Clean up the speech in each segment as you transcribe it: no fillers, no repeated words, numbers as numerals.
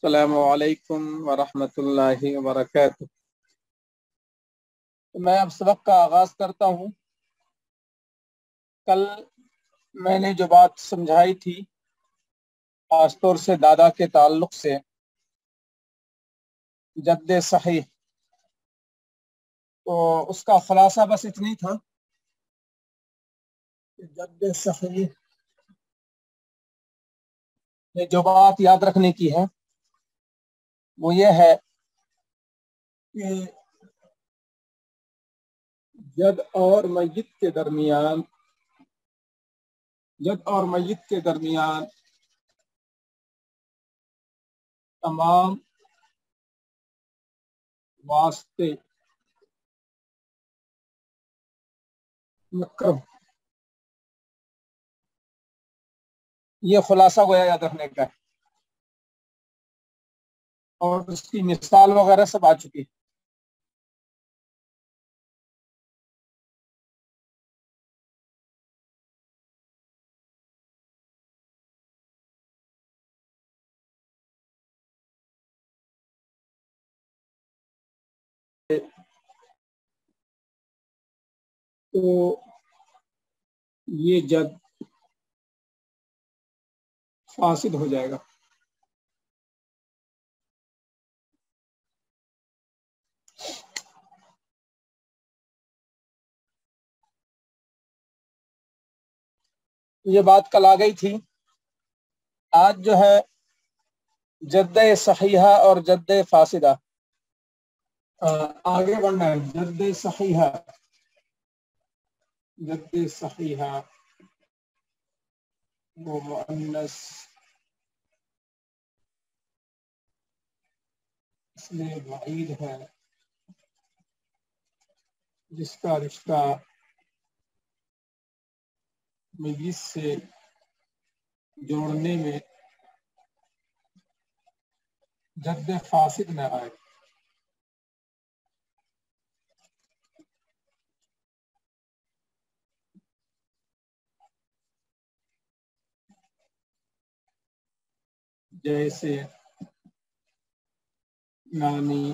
السلام علیکم ورحمۃ اللہ وبرکاتہ۔ میں اب سبق کا آغاز کرتا ہوں۔ کل میں نے جو بات سمجھائی تھی خاص طور سے دادا کے تعلق سے، جد صحیح، تو اس کا خلاصہ بس اتنی تھا کہ جد صحیح میں جو بات یاد رکھنے کی ہے وہ یہ ہے کہ جد اور میت کے درمیان تمام واسطے مکرم، یہ خلاصہ گویا یاد رکھنے کا ہے، اور اس کی مثال وغیرہ سب آ چکی ہے۔ تو یہ جد فاسد ہو جائے گا۔ یہ بات کل آ گئی تھی۔ آج جو ہے جد صحیحہ اور جد فاسدہ آگے بڑھنا ہے۔ جد صحیحہ وہ مؤنث اصل بعید ہے جس کا رشتہ میت سے جوڑنے میں جد فاسد نہ آئے۔ جیسے نانی،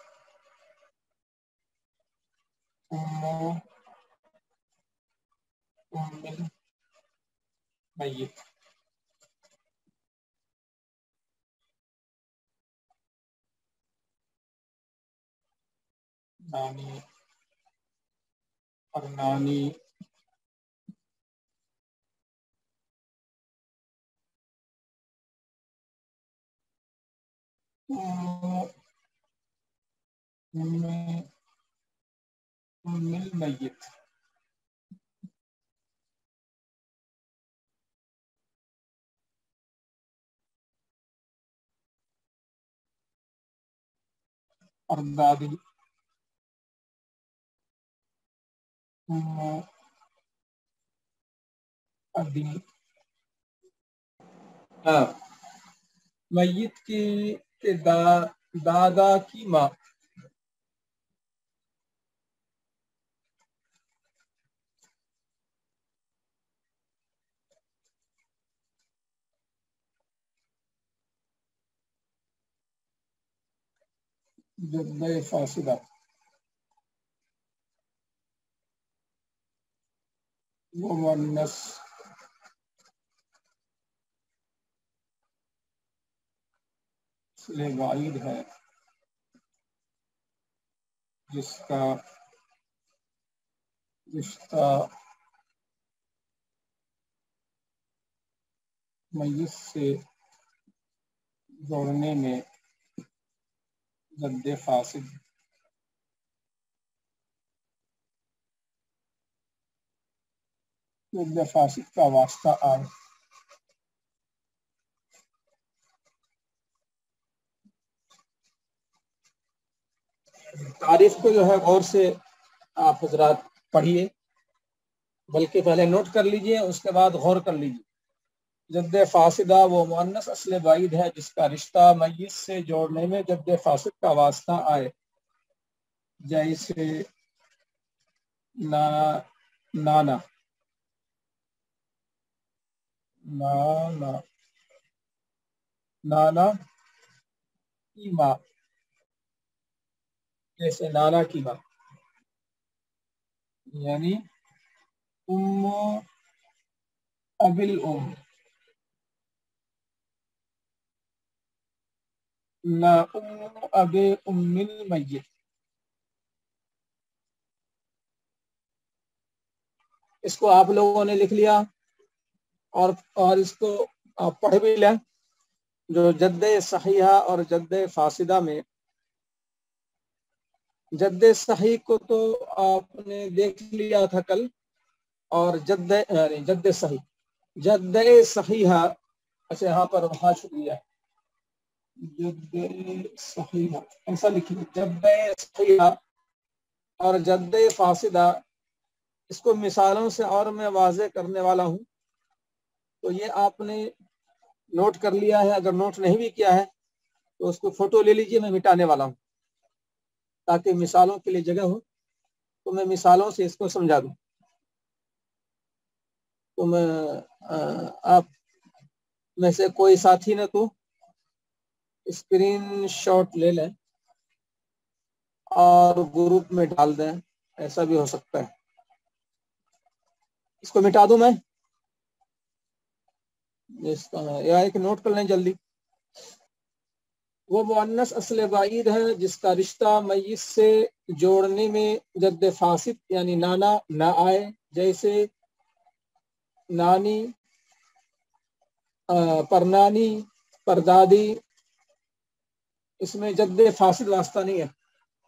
امو، ام المیت۔ نانی اور نانی ام المیت۔ اور دادی ام ابی۔ میت کی دادا کی ماں، جد فاسدہ وہ مؤنث اصل بعید ہے جس کا رشتہ میت سے جوڑنے میں جد فاسد کا واسطہ آئے۔ تعریف کو جو ہے غور سے آپ حضرات پڑھیے، بلکہ پہلے نوٹ کر لیجئے، اس کے بعد غور کر لیجئے۔ جد فاسدہ وہ مؤنث اصل بعید ہے جس کا رشتہ میت سے جوڑنے میں جد فاسد کا واسطہ آئے۔ جیسے نانا کی ماں، جیسے نانا کی ماں، یعنی ام ابل ام، نہ ام اب ام المیت۔ اس کو آپ لوگوں نے لکھ لیا اور اس کو آپ پڑھ بھی لیں۔ جو جد صحیحہ اور جد فاسدہ میں، جد صحیح کو تو آپ نے دیکھ لیا تھا کل، اور جد صحیح، جد صحیحہ، اچھا یہاں پر وہاں چھپ گیا جد صحیحہ، ایسا لکھیے جد صحیحہ اور جد فاسدہ۔ اس کو مثالوں سے اور میں واضح کرنے والا ہوں، تو یہ آپ نے نوٹ کر لیا ہے۔ اگر نوٹ نہیں بھی کیا ہے تو اس کو فوٹو لے لیجئے، میں مٹانے والا ہوں تاکہ مثالوں کے لیے جگہ ہو، تو میں مثالوں سے اس کو سمجھا دوں۔ تو میں آپ میں سے کوئی ساتھی نہ تو اسکرین شاٹ لے لیں اور گروپ میں ڈال دیں، ایسا بھی ہو سکتا ہے۔ اس کو مٹا دوں میں، یا ایک نوٹ کر لیں جلدی۔ وہ مؤنث اصل بعید ہے جس کا رشتہ میت سے جوڑنے میں جد فاسد یعنی نانا نہ آئے، جیسے نانی، پرنانی، پردادی، اس میں جد فاسد واسطہ نہیں ہے۔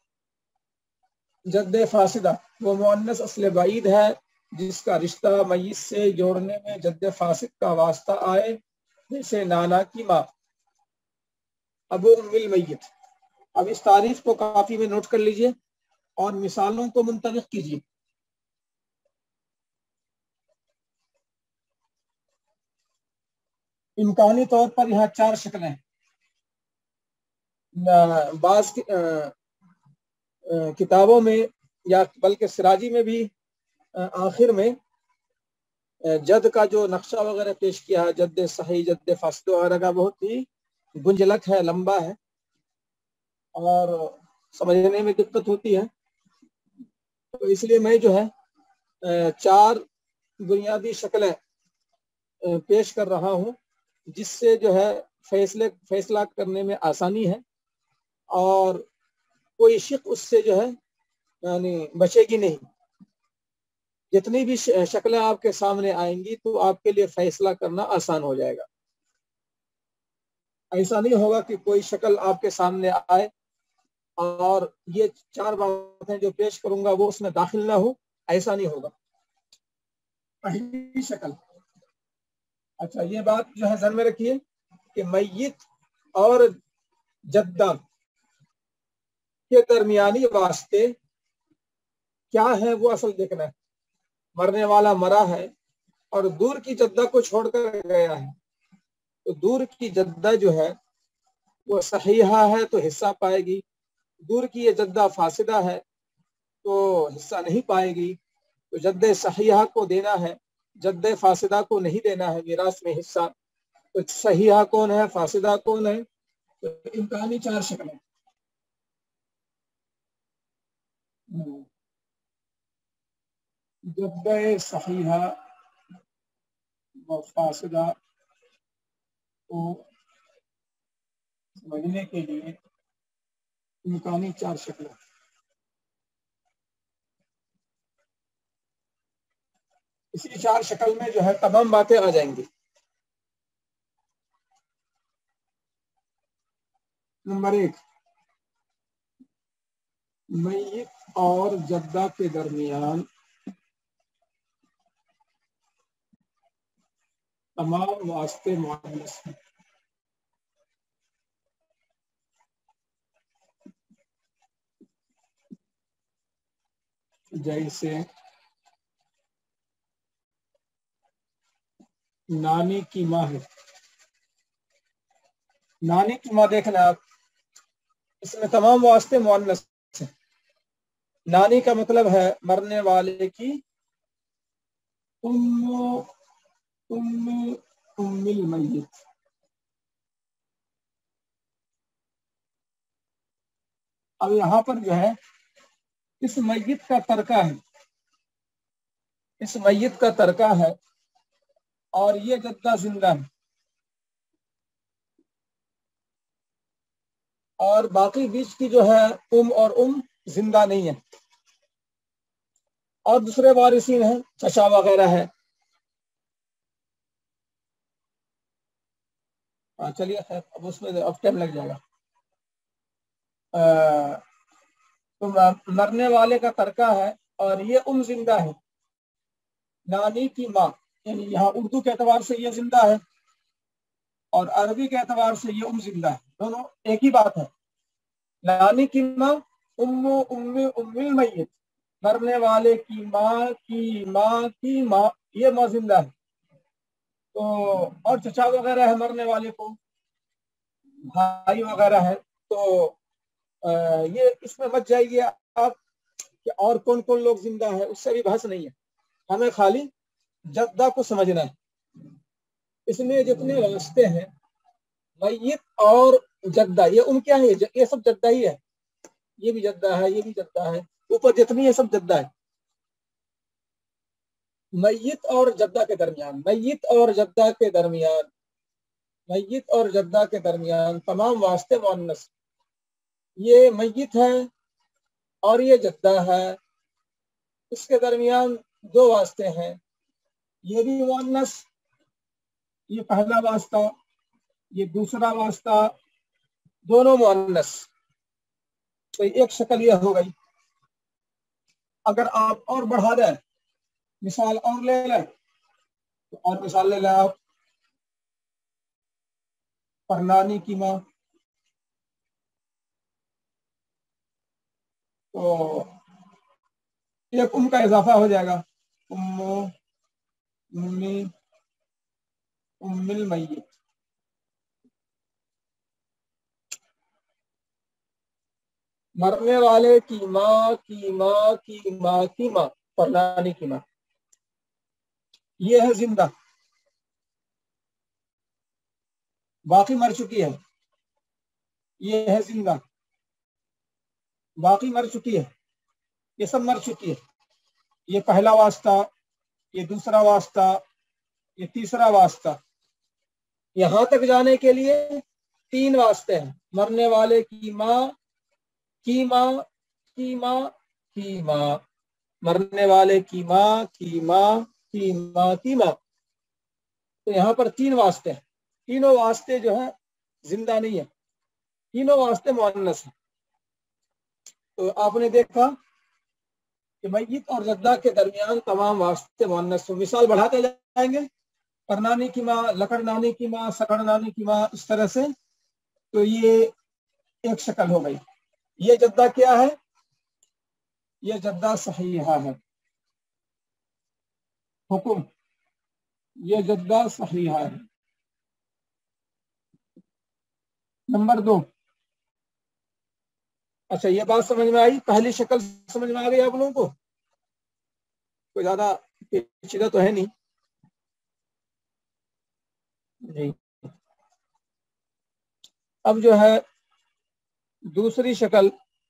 جد فاسدہ وہ مؤنث اصل بعید ہے جس کا رشتہ میت سے جوڑنے میں جد فاسد کا واسطہ آئے، جیسے نانا کی ماں، ابو ام المیت۔ اب اس تعریف کو کاپی میں نوٹ کر لیجئے اور مثالوں کو منطبق کیجیے۔ امکانی طور پر یہاں 4 شکلیں ہیں۔ بعض کتابوں میں یا بلکہ سراجی میں بھی آخر میں جد کا جو نقشہ وغیرہ پیش کیا ہے، جد صحیح، جد فاسد وغیرہ کا، بہت ہی گنجلک ہے، لمبا ہے اور سمجھنے میں دقت ہوتی ہے، تو اس لیے میں جو ہے 4 بنیادی شکلیں پیش کر رہا ہوں، جس سے جو ہے فیصلہ کرنے میں آسانی ہے، اور کوئی شک اس سے جو ہے یعنی بچے گی نہیں۔ جتنی بھی شکلیں آپ کے سامنے آئیں گی تو آپ کے لیے فیصلہ کرنا آسان ہو جائے گا۔ ایسا نہیں ہوگا کہ کوئی شکل آپ کے سامنے آئے اور یہ 4 باتیں جو پیش کروں گا وہ اس میں داخل نہ ہو، ایسا نہیں ہوگا۔ پہلی شکل، اچھا یہ بات جو ہے ذہن میں رکھیے کہ میت اور جدہ کے درمیانی واسطے کیا ہے وہ اصل دیکھنا ہے۔ مرنے والا مرا ہے اور دور کی جدہ کو چھوڑ کر گیا ہے، تو دور کی جدہ جو ہے وہ صحیحہ ہے تو حصہ پائے گی، دور کی یہ جدہ فاسدہ ہے تو حصہ نہیں پائے گی۔ تو جد صحیحہ کو دینا ہے، جد فاسدہ کو نہیں دینا ہے میراث میں حصہ۔ تو صحیحہ کون ہے، فاسدہ کون ہے؟ تو امکانی 4 شکلیں، جد صحیحہ و فاسدہ کو سمجھنے کے لیے امکانی 4 شکلیں۔ اسی 4 شکل میں جو ہے تمام باتیں آ جائیں گی۔ نمبر 1، میت اور جدہ کے درمیان تمام واسطے مؤنث ہیں، جیسے نانی کی ماں ہے۔ نانی کی ماں دیکھنا آپ، اس میں تمام واسطے مؤنث ہیں۔ نانی کا مطلب ہے مرنے والے کی ام المیت، اب یہاں پر جو ہے اس میت کا ترکہ ہے، اس میت کا ترکہ ہے اور یہ جدہ زندہ ہے، اور باقی بیچ کی جو ہے اور زندہ نہیں ہے، اور دوسرے وارثین ہیں، چچا وغیرہ ہے۔ چلیے خیر، اب اس میں اب ٹائم لگ جائے گا۔ تو مرنے والے کا ترکہ ہے اور یہ زندہ ہے، نانی کی ماں، یعنی یہاں اردو کے اعتبار سے یہ زندہ ہے اور عربی کے اعتبار سے یہ زندہ ہے، دونوں ایک ہی بات ہے۔ نانی کی ماں ام المیت، مرنے والے کی ماں کی ماں کی ماں، یہ ماں زندہ ہے۔ تو اور چچا وغیرہ ہے مرنے والے کو، بھائی وغیرہ ہے، تو یہ اس میں بچ جائیے آپ کہ اور کون کون لوگ زندہ ہے، اس سے بھی بحث نہیں ہے، ہمیں خالی جدہ کو سمجھنا ہے۔ اس میں جتنے واسطے ہیں میت اور جدہ، یہ کیا ہے؟ یہ سب جدہ ہی ہے، یہ بھی جدہ ہے، یہ بھی جدہ ہے، اوپر جتنی ہے سب جدہ ہے۔ میت اور جدہ کے درمیان، میت اور جدہ کے درمیان، میت اور جدہ کے درمیان تمام واسطے مؤنث، یہ میت ہے اور یہ جدہ ہے، اس کے درمیان دو واسطے ہیں، یہ بھی مؤنث، یہ پہلا واسطہ، یہ دوسرا واسطہ، دونوں مؤنث، تو ایک شکل یہ ہو گئی۔ اگر آپ اور بڑھا دیں، مثال اور لے لیں، تو اور مثال لے لیں آپ، پرنانی کی ماں، تو ایک کا اضافہ ہو جائے گا، امی ام المیت۔ مرنے والے کی ماں کی ماں کی ماں کی ماں، پرنانی کی ماں، یہ ہے زندہ، باقی مر چکی ہے، یہ ہے زندہ، باقی مر چکی ہے، یہ سب مر چکی ہے، یہ پہلا واسطہ، یہ دوسرا واسطہ، یہ تیسرا واسطہ، یہاں تک جانے کے لیے 3 واسطے ہیں، مرنے والے کی ماں کی ماں کی ماں کی ماں، مرنے والے کی ماں کی ماں کی ماں کی ماں، تو یہاں پر 3 واسطے ہیں، تینوں واسطے جو ہیں زندہ نہیں ہے، تینوں واسطے مؤنث ہیں۔ تو آپ نے دیکھا کہ میت اور جدہ کے درمیان تمام واسطے مؤنث، تو مثال بڑھاتے جائیں گے، پرنانی کی ماں، لکڑ نانی کی ماں، سکڑ نانی کی ماں، اس طرح سے، تو یہ ایک شکل ہو گئی۔ یہ جدہ کیا ہے؟ یہ جدہ صحیحہ ہے، حکم، یہ جدہ صحیحہ ہے۔ نمبر 2، اچھا یہ بات سمجھ میں آئی، پہلی شکل سمجھ میں آ گئی آپ لوگوں کو؟ کوئی زیادہ پیچیدہ تو ہے نہیں جی۔ اب جو ہے دوسری شکل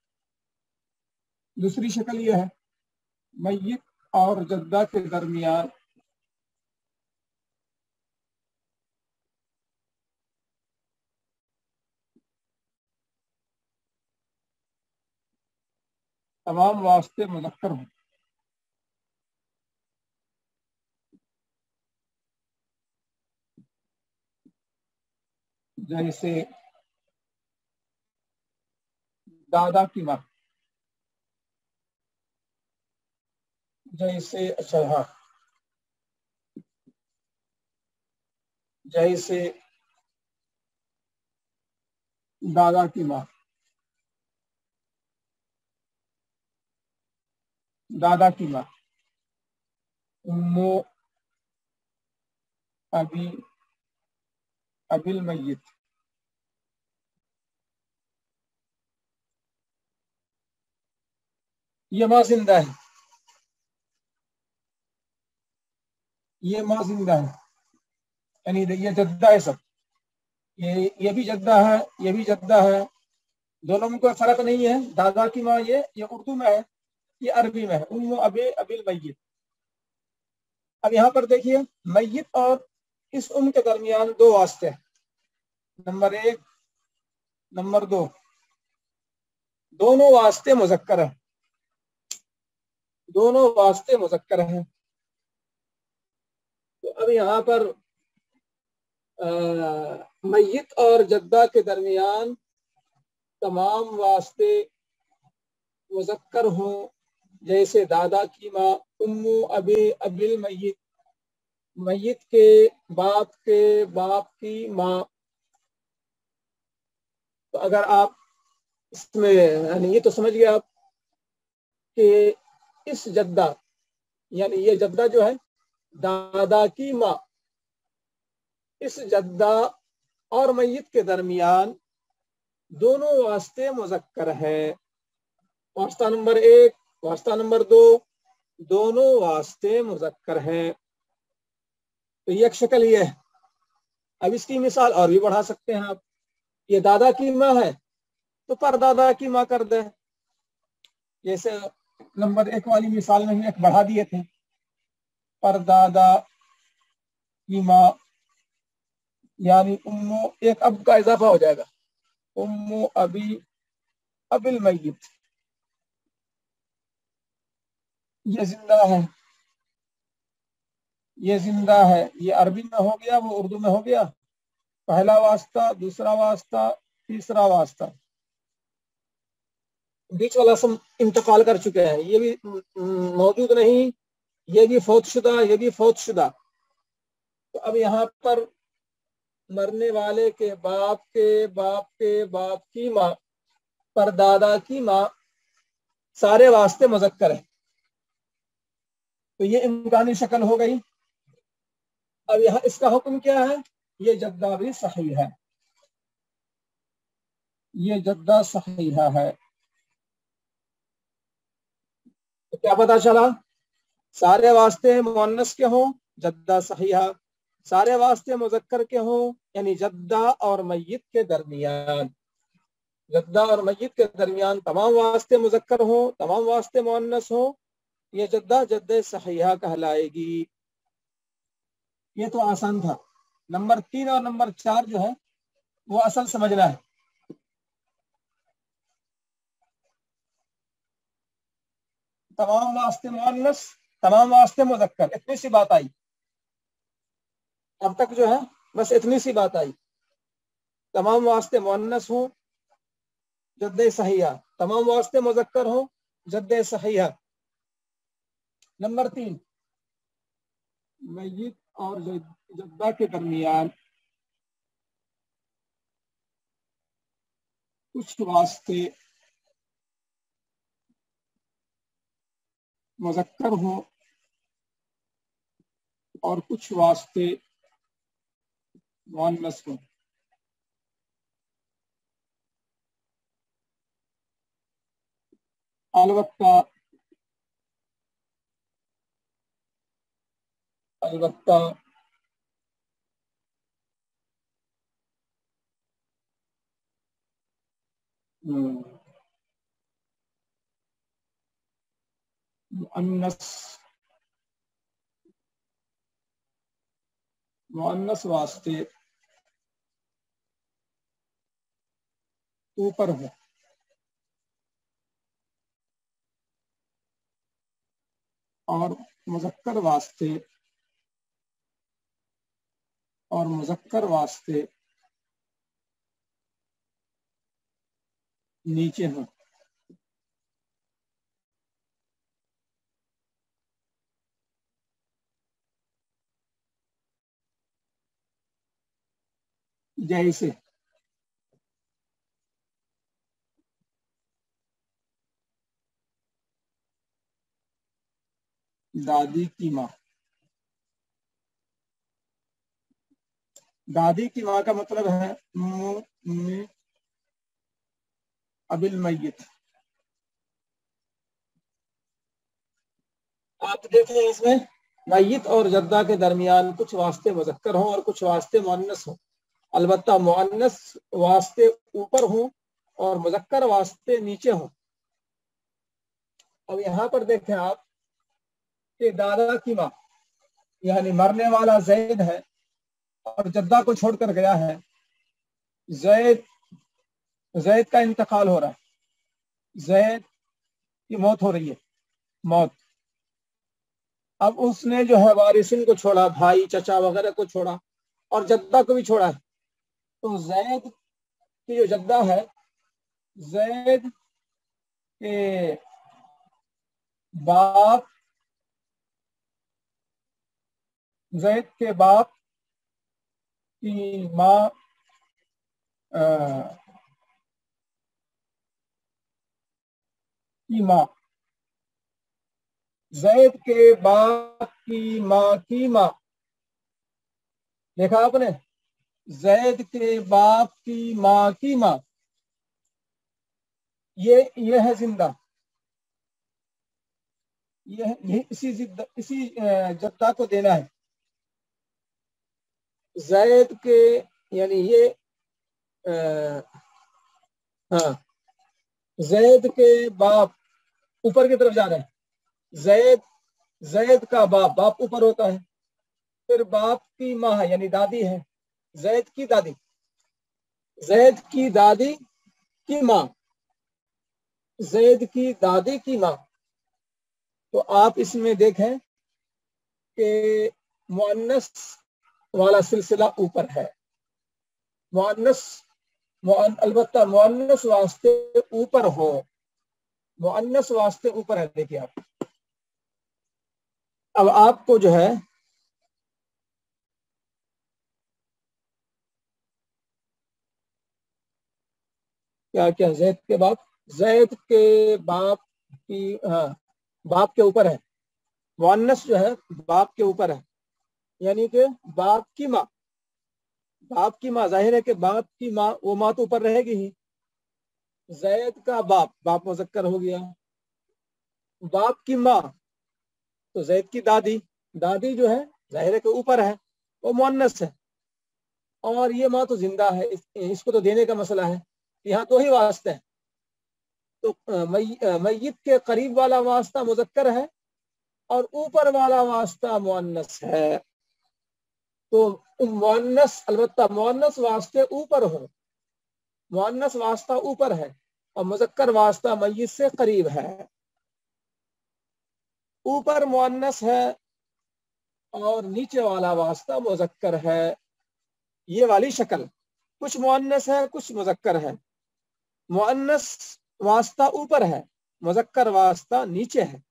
یہ ہے، میت اور جدہ کے درمیان تمام واسطے مذکر ہوں، جیسے دادا کی ماں، جیسے اچھا ہاں، جیسے دادا کی ماں، دادا کی ماں، امو ابی المیت، یہ ماں زندہ ہے، یہ ماں زندہ ہے، یعنی یہ جدہ ہے سب، یہ بھی جدہ ہے، یہ بھی جدہ ہے، دونوں میں کوئی فرق نہیں ہے. دادا کی ماں یہ اردو میں ہے، یہ عربی میں ہے، ابی المیت. اب یہاں پر دیکھیے میت اور اس کے درمیان دو واسطے ہیں، نمبر 1 نمبر 2، دونوں واسطے مذکر ہیں، دونوں واسطے مذکر ہیں. تو اب یہاں پر میت اور جدہ کے درمیان تمام واسطے مذکر ہوں، جیسے دادا کی ماں، ابی المیت، میت کے باپ کی ماں. تو اگر آپ اس میں یعنی یہ تو سمجھ گئے آپ کہ اس جدہ یعنی یہ جدہ جو ہے دادا کی ماں، اس جدہ اور میت کے درمیان دونوں واسطے مذکر ہے. واسطہ نمبر 1 واسطہ نمبر 2 دونوں واسطے مذکر ہے. تو یہ ایک شکل یہ ہے. اب اس کی مثال اور بھی بڑھا سکتے ہیں آپ. یہ دادا کی ماں ہے تو پردادا کی ماں کر دیں، جیسے نمبر 1 والی مثال میں ہم ایک بڑھا دیے تھے، پردادا کی ماں یعنی ایک اب کا اضافہ ہو جائے گا، ابی المیت. یہ زندہ ہے، یہ زندہ ہے، یہ عربی میں ہو گیا، وہ اردو میں ہو گیا. پہلا واسطہ، دوسرا واسطہ، تیسرا واسطہ، بیچ والا سم انتقال کر چکے ہیں، یہ بھی موجود نہیں، یہ بھی فوت شدہ، یہ بھی فوت شدہ. تو اب یہاں پر مرنے والے کے باپ کی ماں، پردادا کی ماں، سارے واسطے مذکر ہیں. تو یہ امکانی شکل ہو گئی. اب یہاں اس کا حکم کیا ہے؟ یہ جدہ بھی صحیح ہے، یہ جدہ صحیحہ ہے. تو کیا پتا چلا؟ سارے واسطے مؤنث کے ہوں جدہ صحیحہ، سارے واسطے مذکر کے ہوں یعنی جدہ اور میت کے درمیان، جدہ اور میت کے درمیان تمام واسطے مذکر ہوں، تمام واسطے مؤنث ہوں، یہ جدہ صحیحہ کہلائے گی. یہ تو آسان تھا. نمبر 3 اور نمبر 4 جو ہے وہ اصل سمجھنا ہے. تمام واسطے مؤنث، تمام واسطے مذکر، اتنی سی بات آئی اب تک جو ہے، بس اتنی سی بات آئی. تمام واسطے مؤنث ہوں جدہ صحیحہ، تمام واسطے مذکر ہوں جدہ صحیحہ. نمبر 3 میت اور جدہ کے درمیان کچھ واسطے مذکر ہوں اور کچھ واسطے مؤنث ہوں. البتہ مؤنث واسطے اوپر ہو اور مذکر واسطے نیچے ہو. جیسے دادی کی ماں. دادی کی ماں کا مطلب ہے ابی المیت. آپ دیکھیں اس میں میت اور جدہ کے درمیان کچھ واسطے مذکر ہوں اور کچھ واسطے مؤنث ہوں. البتہ مؤنث واسطے اوپر ہوں اور مذکر واسطے نیچے ہوں. اب یہاں پر دیکھیں آپ کہ دادا کی ماں یعنی مرنے والا زید ہے اور جدہ کو چھوڑ کر گیا ہے. زید کا انتقال ہو رہا ہے, زید کی موت ہو رہی ہے, موت. اب اس نے جو ہے وارثین کو چھوڑا, بھائی چچا وغیرہ کو چھوڑا اور جدہ کو بھی چھوڑا ہے. تو زید کی جو جدہ ہے, زید کے باپ کی ماں زید کے باپ کی ماں دیکھا آپ نے, زید کے باپ کی ماں یہ ہے زندہ, یہ اسی جدہ کو دینا ہے. زید کے یعنی یہ ہاں زید کے باپ اوپر کی طرف جا رہے ہیں. زید کا باپ اوپر ہوتا ہے, پھر باپ کی ماں ہے یعنی دادی ہے, زید کی دادی کی ماں, زید کی دادی کی ماں. تو آپ اس میں دیکھیں کہ مؤنث والا سلسلہ اوپر ہے. البتہ مؤنث واسطے اوپر ہو, مؤنث واسطے اوپر ہے. دیکھیے آپ, اب آپ کو جو ہے کیا زید کے باپ کی باپ کے اوپر ہے, مؤنث جو ہے باپ کے اوپر ہے, یعنی کہ باپ کی ماں ظاہر ہے کہ باپ کی ماں وہ ماں تو اوپر رہے گی ہی. زید کا باپ مذکر ہو گیا, باپ کی ماں تو زید کی دادی جو ہے ظاہر ہے کہ اوپر ہے, وہ مؤنث ہے, اور یہ ماں تو زندہ ہے, اس کو تو دینے کا مسئلہ ہے. یہاں دو ہی واسطے ہیں, تو میت کے قریب والا واسطہ مذکر ہے اور اوپر والا واسطہ مؤنث ہے. تو مؤنث البتہ مؤنث واسطے اوپر ہو, مؤنث واسطہ اوپر ہے اور مذکر واسطہ میت سے قریب ہے. اوپر مؤنث ہے اور نیچے والا واسطہ مذکر ہے, یہ والی شکل. کچھ مؤنث ہے کچھ مذکر ہے, مؤنث واسطہ اوپر ہے, مذکر واسطہ نیچے ہے.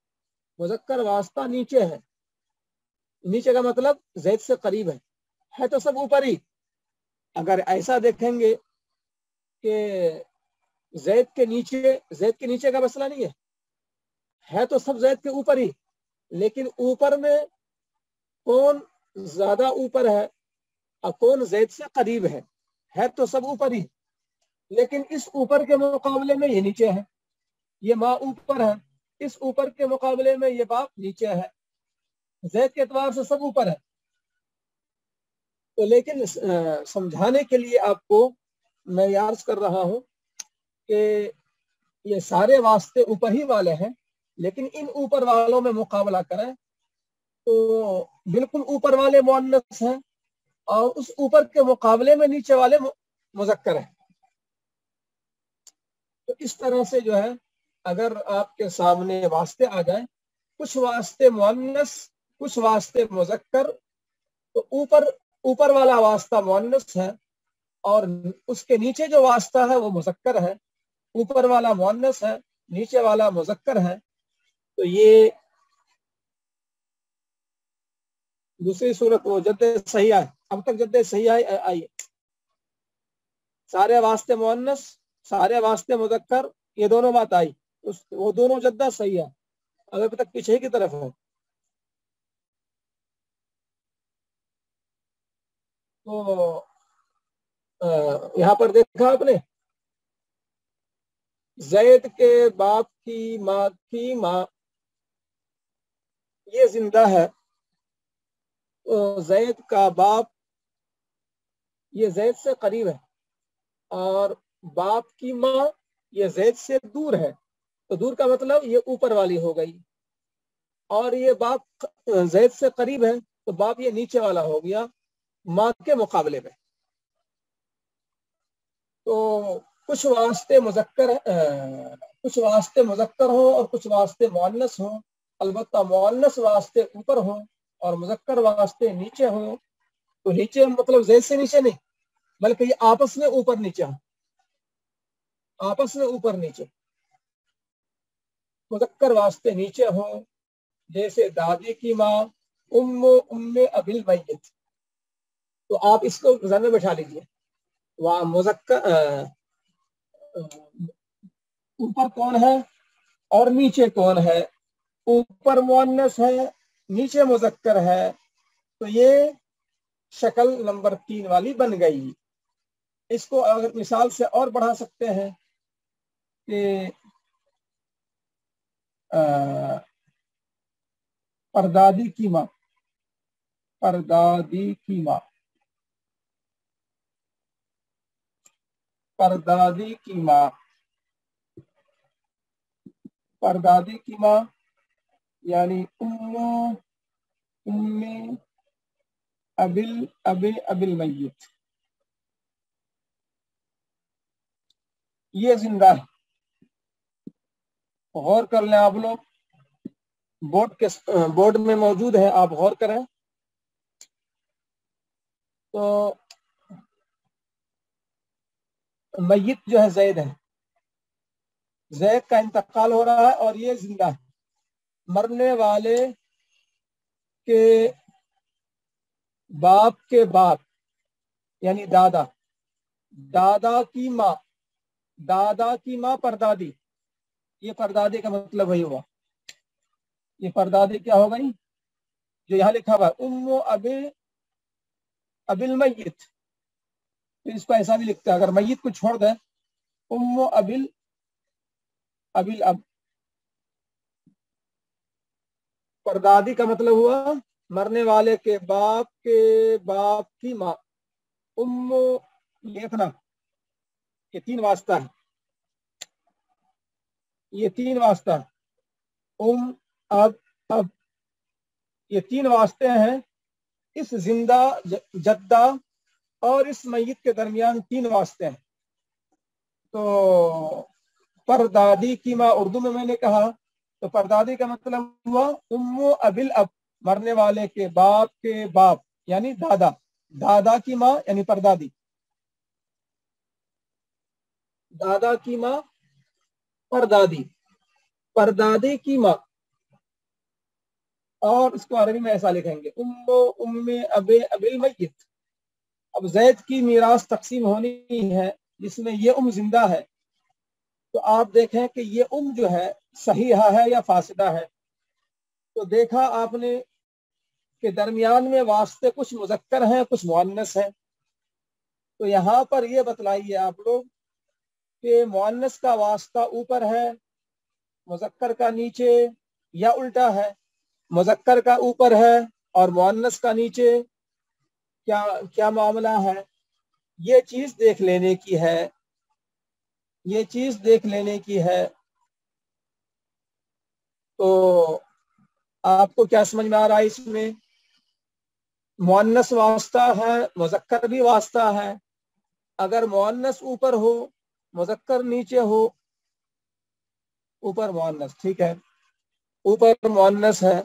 نیچے کا مطلب زید سے قریب ہے تو سب اوپر ہی. اگر ایسا دیکھیں گے کہ زید کے نیچے کا مسئلہ نہیں ہے تو سب زید کے اوپر ہی, لیکن اوپر میں کون زیادہ اوپر ہے اور کون زید سے قریب ہے تو سب اوپر ہی, لیکن اس اوپر کے مقابلے میں یہ نیچے ہے. یہ ماں اوپر ہے, اس اوپر کے مقابلے میں یہ باپ نیچے ہے. زید کے اعتبار سے سب اوپر ہے. تو لیکن سمجھانے کے لیے آپ کو میں یہ عرض کر رہا ہوں کہ یہ سارے واسطے اوپر ہی والے ہیں, لیکن ان اوپر والوں میں مقابلہ کریں تو بالکل اوپر والے مؤنث ہیں اور اس اوپر کے مقابلے میں نیچے والے مذکر ہیں. تو اس طرح سے جو ہے اگر آپ کے سامنے واسطے آ جائیں, کچھ واسطے مؤنث کچھ واسطے مذکر, تو اوپر والا واسطہ مؤنث ہے اور اس کے نیچے جو واسطہ ہے وہ مذکر ہے. اوپر والا مؤنث ہے, نیچے والا مذکر ہے. تو یہ دوسری صورت وہ جد صحیح ہے. اب تک جد صحیح آئی, سارے واسطے مؤنث سارے واسطے مذکر, یہ دونوں بات آئی, وہ دونوں جدہ صحیح ہے. ابھی تک پیچھے کی طرف ہے. تو یہاں پر دیکھا آپ نے, زید کے باپ کی ماں یہ زندہ ہے. تو زید کا باپ یہ زید سے قریب ہے اور باپ کی ماں یہ زید سے دور ہے، تو دور کا مطلب یہ اوپر والی ہو گئی، اور یہ باپ زید سے قریب ہے تو باپ یہ نیچے والا ہو گیا ماں کے مقابلے میں۔ تو کچھ واسطے مذکر ہو اور کچھ واسطے مؤنث ہوں، البتہ مؤنث واسطے اوپر ہوں اور مذکر واسطے نیچے ہوں۔ تو نیچے مطلب زید سے نیچے نہیں، بلکہ یہ آپس میں اوپر نیچے ہوں، آپس میں اوپر نیچے مذکر واسطے نیچے ہوں، جیسے دادی کی ماں ام ابل میت، تو آپ اس کو ذہن میں بٹھا لیجیے، وہاں مذکر اوپر کون ہے اور نیچے کون ہے، اوپر مؤنث ہے نیچے مذکر ہے، تو یہ شکل نمبر 3 والی بن گئی۔ اس کو اگر مثال سے اور بڑھا سکتے ہیں کہ پردادی کی ماں، پردادی کی ماں، پردادی کی ماں، پردادی کی ماں یعنی ام ابل میت، یہ زندہ ہے۔ غور کر لیں آپ لوگ، بورڈ میں موجود ہے، آپ غور کریں تو میت جو ہے زید ہے، زید کا انتقال ہو رہا ہے اور یہ زندہ ہے۔ مرنے والے کے باپ یعنی دادا، دادا کی ماں، دادا کی ماں پردادی، یہ پردادی کا مطلب وہی ہوا، یہ پردادی کیا ہو گئی جو یہاں لکھا ہوا ام ابل میت، تو اس کو ایسا بھی لکھتا ہے اگر میت کو چھوڑ دیں ام ابل اب، پردادی کا مطلب ہوا مرنے والے کے باپ کی ماں، ام لکھنا، یہ 3 واسطہ ہے، یہ 3 واسطہ اب یہ 3 واسطے ہیں اس زندہ جدہ اور اس میت کے درمیان 3 واسطے ہیں۔ تو پردادی کی ماں اردو میں نے کہا تو پردادی کا مطلب ہوا ام ابل اب، مرنے والے کے باپ یعنی دادا، دادا کی ماں یعنی پردادی، دادا کی ماں پردادی، پردادی کی ماں، اور اس کو عربی میں ایسا لکھیں گے ام ابل میت۔ اب زید کی میراث تقسیم ہونی ہے جس میں یہ زندہ ہے، تو آپ دیکھیں کہ یہ جو ہے صحیحہ ہے یا فاسدہ ہے۔ تو دیکھا آپ نے کہ درمیان میں واسطے کچھ مذکر ہیں کچھ مؤنث ہیں، تو یہاں پر یہ بتلائیے آپ لوگ کہ مؤنث کا واسطہ اوپر ہے مذکر کا نیچے، یا الٹا ہے مذکر کا اوپر ہے اور مؤنث کا نیچے، کیا معاملہ ہے، یہ چیز دیکھ لینے کی ہے، یہ چیز دیکھ لینے کی ہے۔ تو آپ کو کیا سمجھ میں آ رہا ہے؟ اس میں مؤنث واسطہ ہے مذکر بھی واسطہ ہے، اگر مؤنث اوپر ہو مذکر نیچے ہو، اوپر مؤنث، ٹھیک ہے، اوپر مؤنث ہے،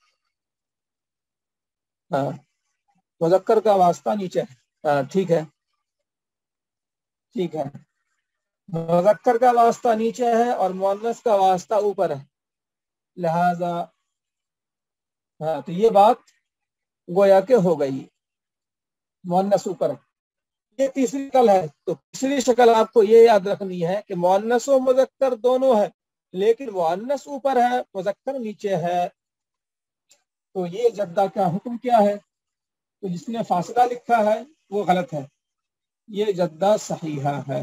ہاں، مذکر کا واسطہ نیچے ہے، ہاں ٹھیک ہے، ٹھیک ہے، مذکر کا واسطہ نیچے ہے اور مؤنث کا واسطہ اوپر ہے، لہذا ہاں تو یہ بات گویا کہ ہو گئی، مؤنث اوپر ہے۔ یہ تیسری شکل ہے، تو تیسری شکل آپ کو یہ یاد رکھنی ہے کہ مؤنث و مذکر دونوں ہے، لیکن مؤنث اوپر ہے مذکر نیچے ہے۔ تو یہ جدہ کا حکم کیا ہے؟ تو جس نے فاصلہ لکھا ہے وہ غلط ہے، یہ جدہ صحیحہ ہے۔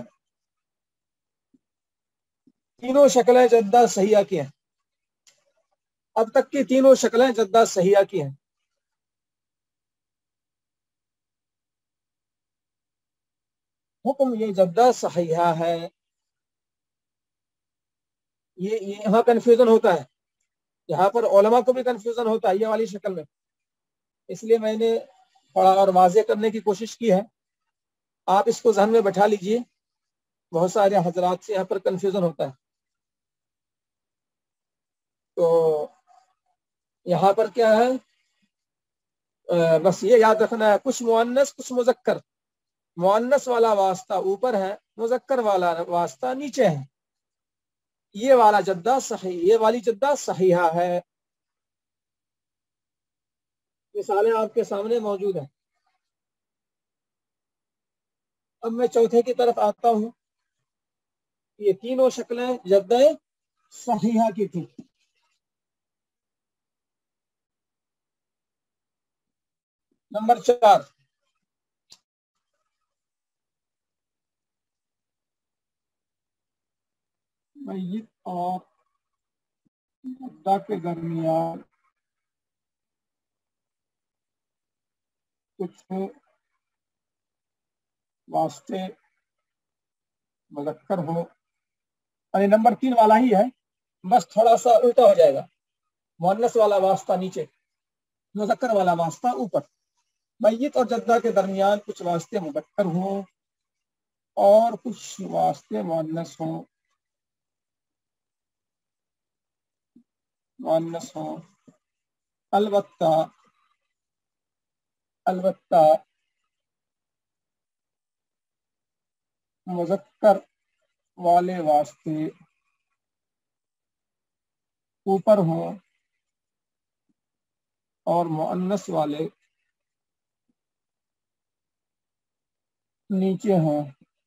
تینوں شکلیں جدہ صحیحہ کی ہیں، اب تک کی تینوں شکلیں جدہ صحیحہ کی ہیں۔ حکم یہ جدہ صحیحہ ہے، یہ یہاں کنفیوژن ہوتا ہے، یہاں پر علماء کو بھی کنفیوژن ہوتا ہے یہ والی شکل میں، اس لیے میں نے تھوڑا اور واضح کرنے کی کوشش کی ہے. آپ اس کو ذہن میں بٹھا لیجئے، بہت سارے حضرات سے یہاں پر کنفیوژن ہوتا ہے. تو یہاں پر کیا ہے، بس یہ یاد رکھنا ہے، کچھ مؤنث کچھ مذکر. مؤنث والا واسطہ اوپر ہے، مذکر والا واسطہ نیچے ہے. یہ والا جدہ صحیح، یہ والی جدہ صحیحہ ہے. مثالیں آپ کے سامنے موجود ہیں. اب میں چوتھے کی طرف آتا ہوں. یہ تینوں شکلیں جدہ صحیحہ کی تھی. نمبر 4، میت اور جدہ کے درمیان کچھ واسطے مذکر ہو، یعنی نمبر 3 والا ہی ہے، بس تھوڑا سا الٹا ہو جائے گا. مؤنث والا واسطہ نیچے، مذکر والا واسطہ اوپر. میت اور جدہ کے درمیان کچھ واسطے مذکر ہوں اور کچھ واسطے مؤنث ہوں. البتہ مذکر والے واسطے اوپر ہوں اور مؤنث والے نیچے ہوں.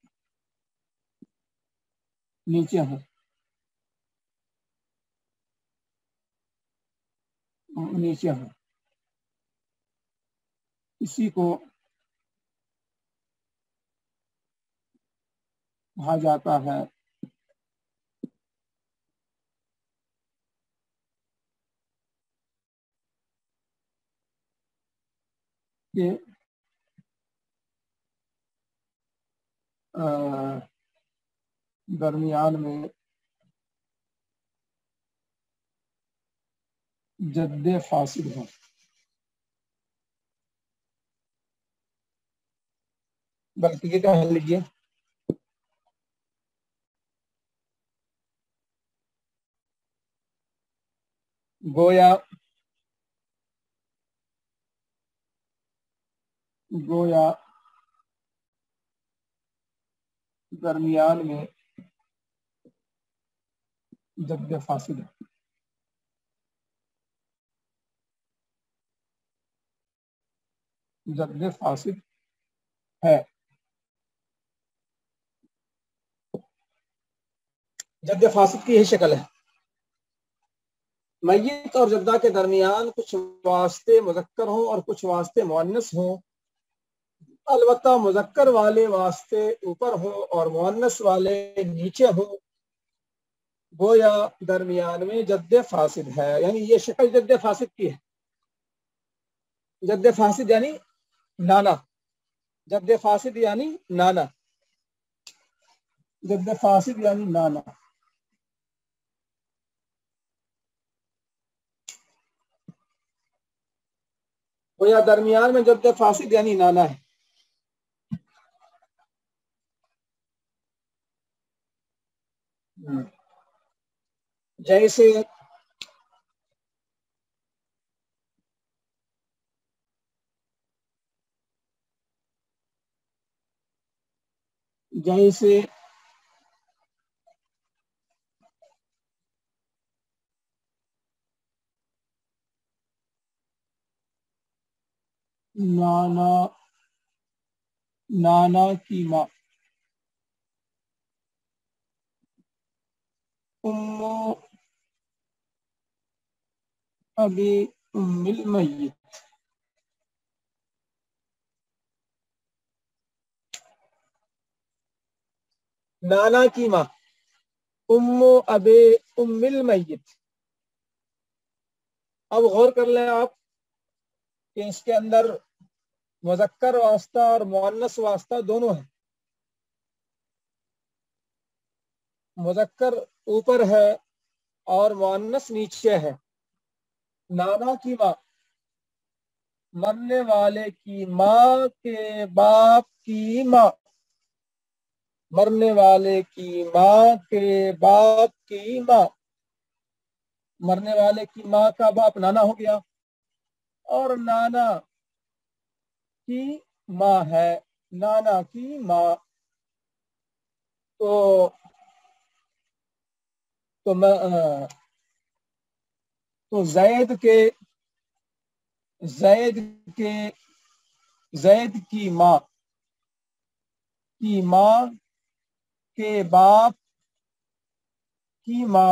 اسی کو کہا جاتا ہے کہ درمیان میں جد فاصل ہے. بلکہ یہ کہہ لیجیے گویا درمیان میں جد فاصل ہے. جد فاصل ہے. جد فاصل کی یہی شکل ہے. میت اور جدہ کے درمیان کچھ واسطے مذکر ہوں اور کچھ واسطے مؤنث ہوں، البتہ مذکر والے واسطے اوپر ہوں اور مؤنث والے نیچے ہوں. گویا درمیان میں جد فاصل ہے، یعنی یہ شکل جد فاصل کی ہے. جد فاصل یعنی نانا. جد فاصل یعنی نانا. جد فاصل یعنی نانا. گویا درمیان میں جد فاصل یعنی نانا ہے. جیسے نانا کی ماں ابی المیت. نانا کی ماں ابی المیت. اب غور کر لیں آپ کہ اس کے اندر مذکر واسطہ اور مؤنث واسطہ دونوں ہیں. مذکر اوپر ہے اور मुअन्नस نیچے ہے. نانا کی ماں، مرنے والے کی ماں کے باپ کی ماں، مرنے والے کی ماں کے باپ کی ماں. مرنے والے کی ماں کا باپ نانا ہو گیا، اور نانا کی ماں ہے نانا کی ماں. تو تو زید کی ماں کے باپ کی ماں.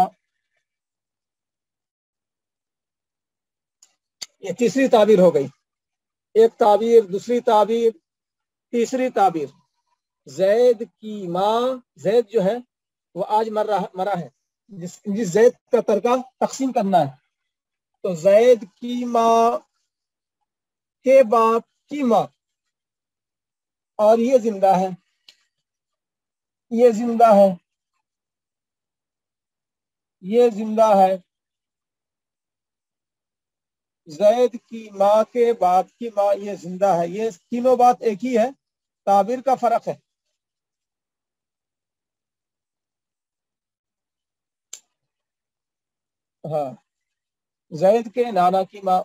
یہ تیسری تعبیر ہو گئی. ایک تعبیر، دوسری تعبیر، تیسری تعبیر. زید کی ماں، زید جو ہے وہ آج مرا ہے، جس زید کا ترکہ تقسیم کرنا ہے. تو زید کی ماں کے باپ کی ماں، اور یہ زندہ ہے، یہ زندہ ہے، یہ زندہ ہے. زید کی ماں کے باپ کی ماں یہ زندہ ہے. یہ تینوں بات ایک ہی ہے، تعبیر کا فرق ہے. ہاں، زید کے نانا کی ماں.